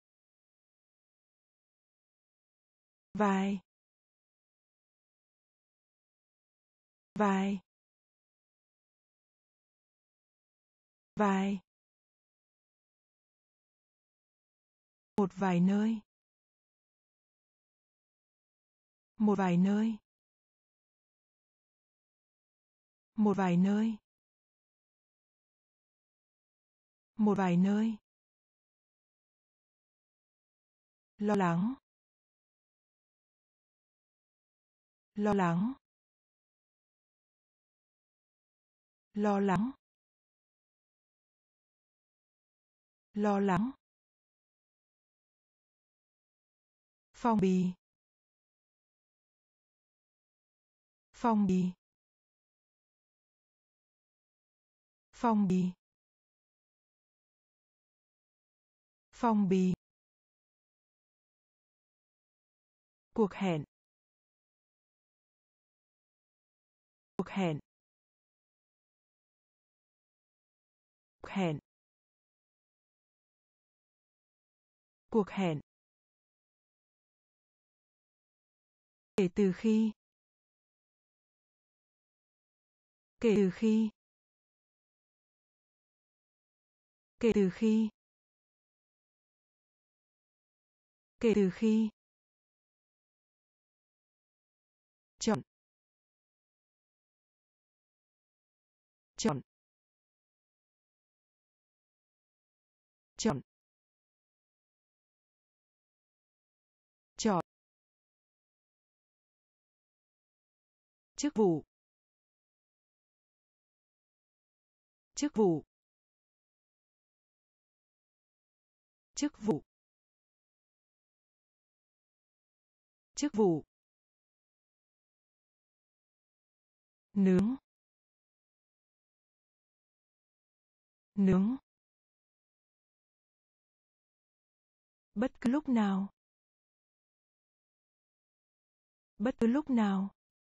Vài. Vài. Vài. Một vài nơi. Một vài nơi. Một vài nơi. Một vài nơi. Lo lắng. Lo lắng. Lo lắng. Lo lắng. Phong bì. Phong bì. Phong bì. Phong bì. Cuộc hẹn. Cuộc hẹn. Cuộc hẹn. Cuộc hẹn. Kể từ khi. Kể từ khi. Kể từ khi. Kể từ khi. chọn, chọn, chọn, chọn, chức vụ, chức vụ, chức vụ, chức vụ, nướng, nướng, bất cứ lúc nào, bất cứ lúc nào,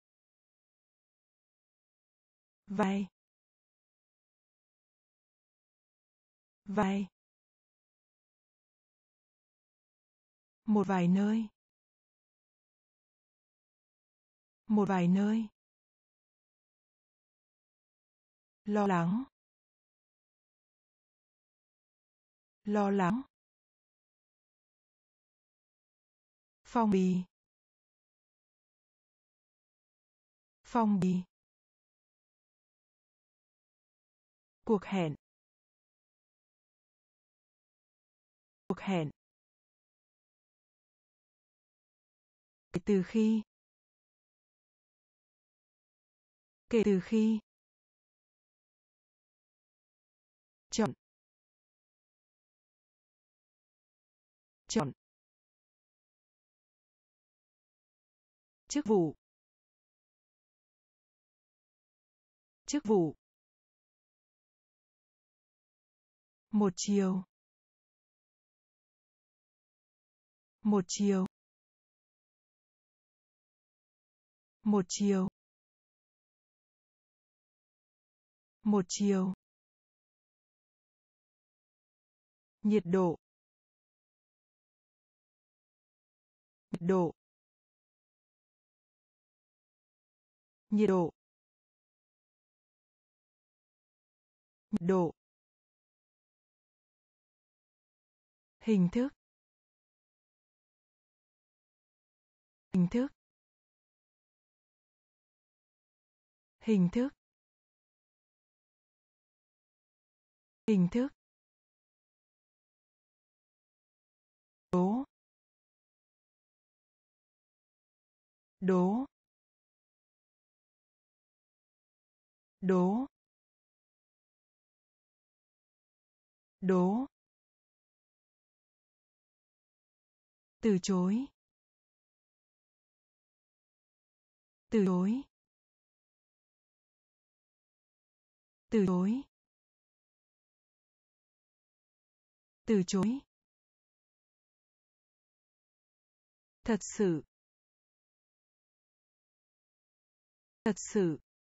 vai, vai, một vài nơi, một vài nơi, lo lắng, lo lắng, phong bì, phong bì, cuộc hẹn, cuộc hẹn, kể từ khi, kể từ khi, chọn, chọn, chức vụ, chức vụ, một chiều, một chiều, một chiều, một chiều, nhiệt độ, nhiệt độ, nhiệt độ, nhiệt độ, hình thức, hình thức, hình thức, hình thức, đố, đố, đố, đố, từ chối, từ chối, từ chối, từ chối, thật sự, thật sự,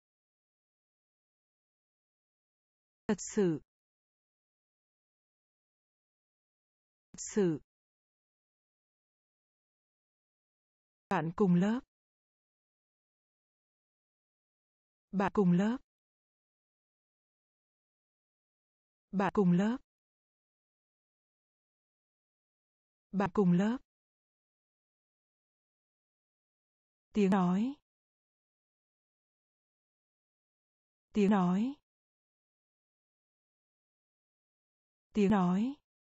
thật sự, thật sự, bạn cùng lớp, bạn cùng lớp, bạn cùng lớp, bạn cùng lớp, tiếng nói, tiếng nói, tiếng nói,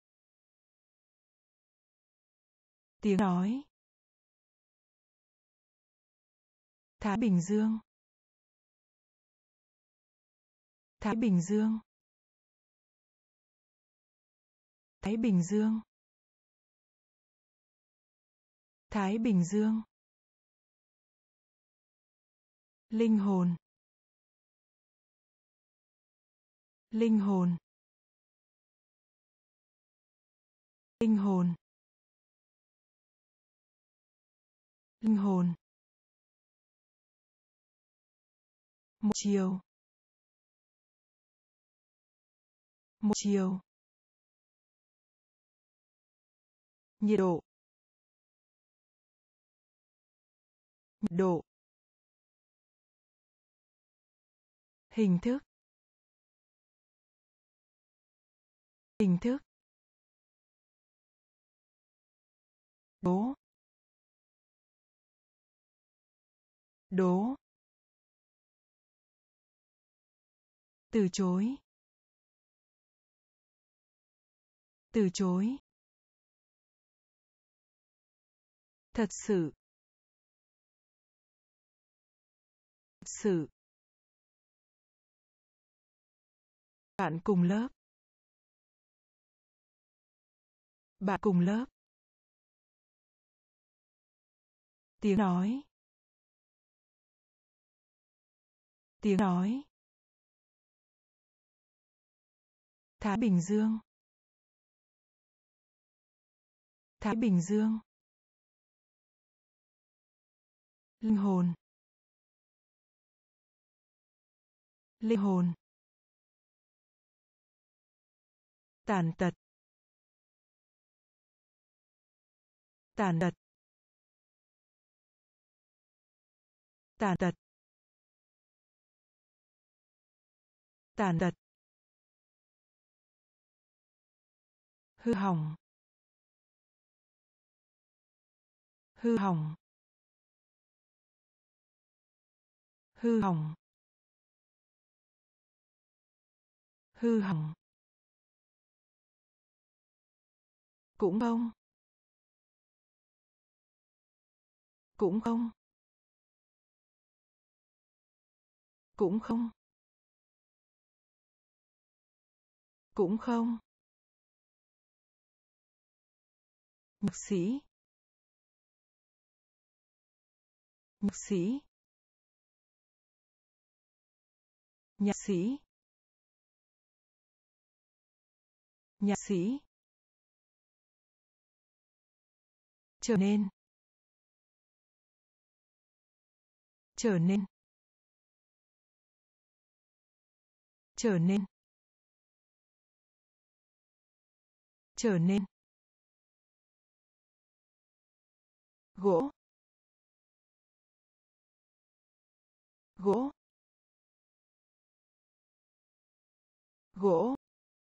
tiếng nói, Thái Bình Dương, Thái Bình Dương, Thái Bình Dương, Thái Bình Dương, linh hồn, linh hồn, linh hồn, linh hồn, một chiều, một chiều, nhiệt độ, nhiệt độ, hình thức, hình thức, đố, đố, từ chối, từ chối, thật sự, thật sự, bạn cùng lớp, bạn cùng lớp, tiếng nói, tiếng nói, Thái Bình Dương, Thái Bình Dương, linh hồn, linh hồn, tàn tật, tàn tật, tàn tật, tàn tật, hư hỏng, hư hỏng, hư hỏng, hư hỏng, cũng không, cũng không, cũng không, cũng không, nhạc sĩ, nhạc sĩ, nhạc sĩ, nhạc sĩ, trở nên, trở nên, trở nên, trở nên, gỗ, gỗ, gỗ,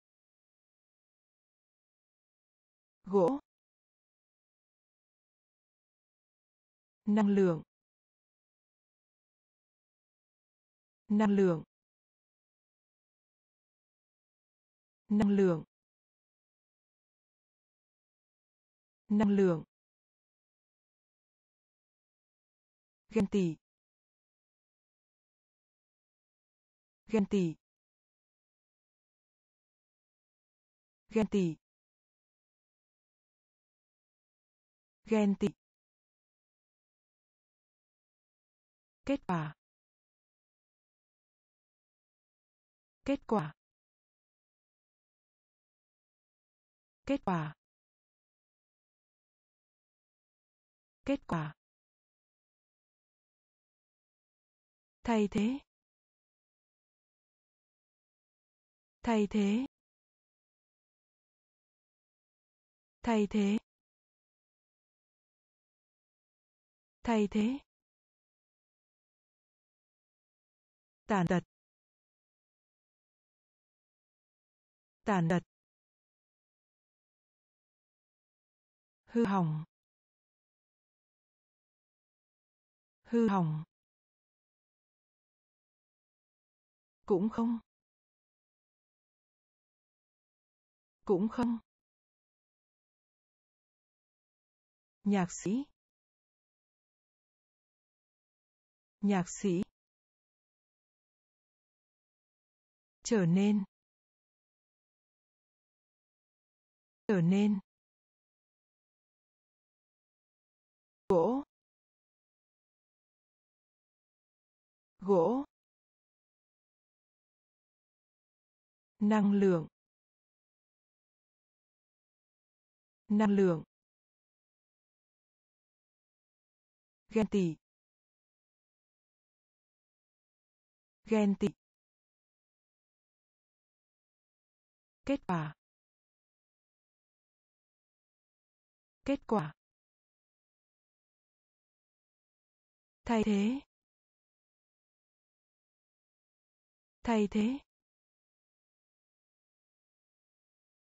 gỗ, năng lượng, năng lượng, năng lượng, năng lượng, ghen tị, ghen tị, ghen tị, ghen tị, kết quả, kết quả, kết quả, kết quả, thay thế, thay thế, thay thế, thay thế, tàn tật, tàn tật, hư hỏng, hư hỏng, cũng không, cũng không, nhạc sĩ, nhạc sĩ, trở nên, trở nên, gỗ, gỗ, năng lượng, năng lượng, ghen tị, ghen tị, kết quả, kết quả, thay thế, thay thế,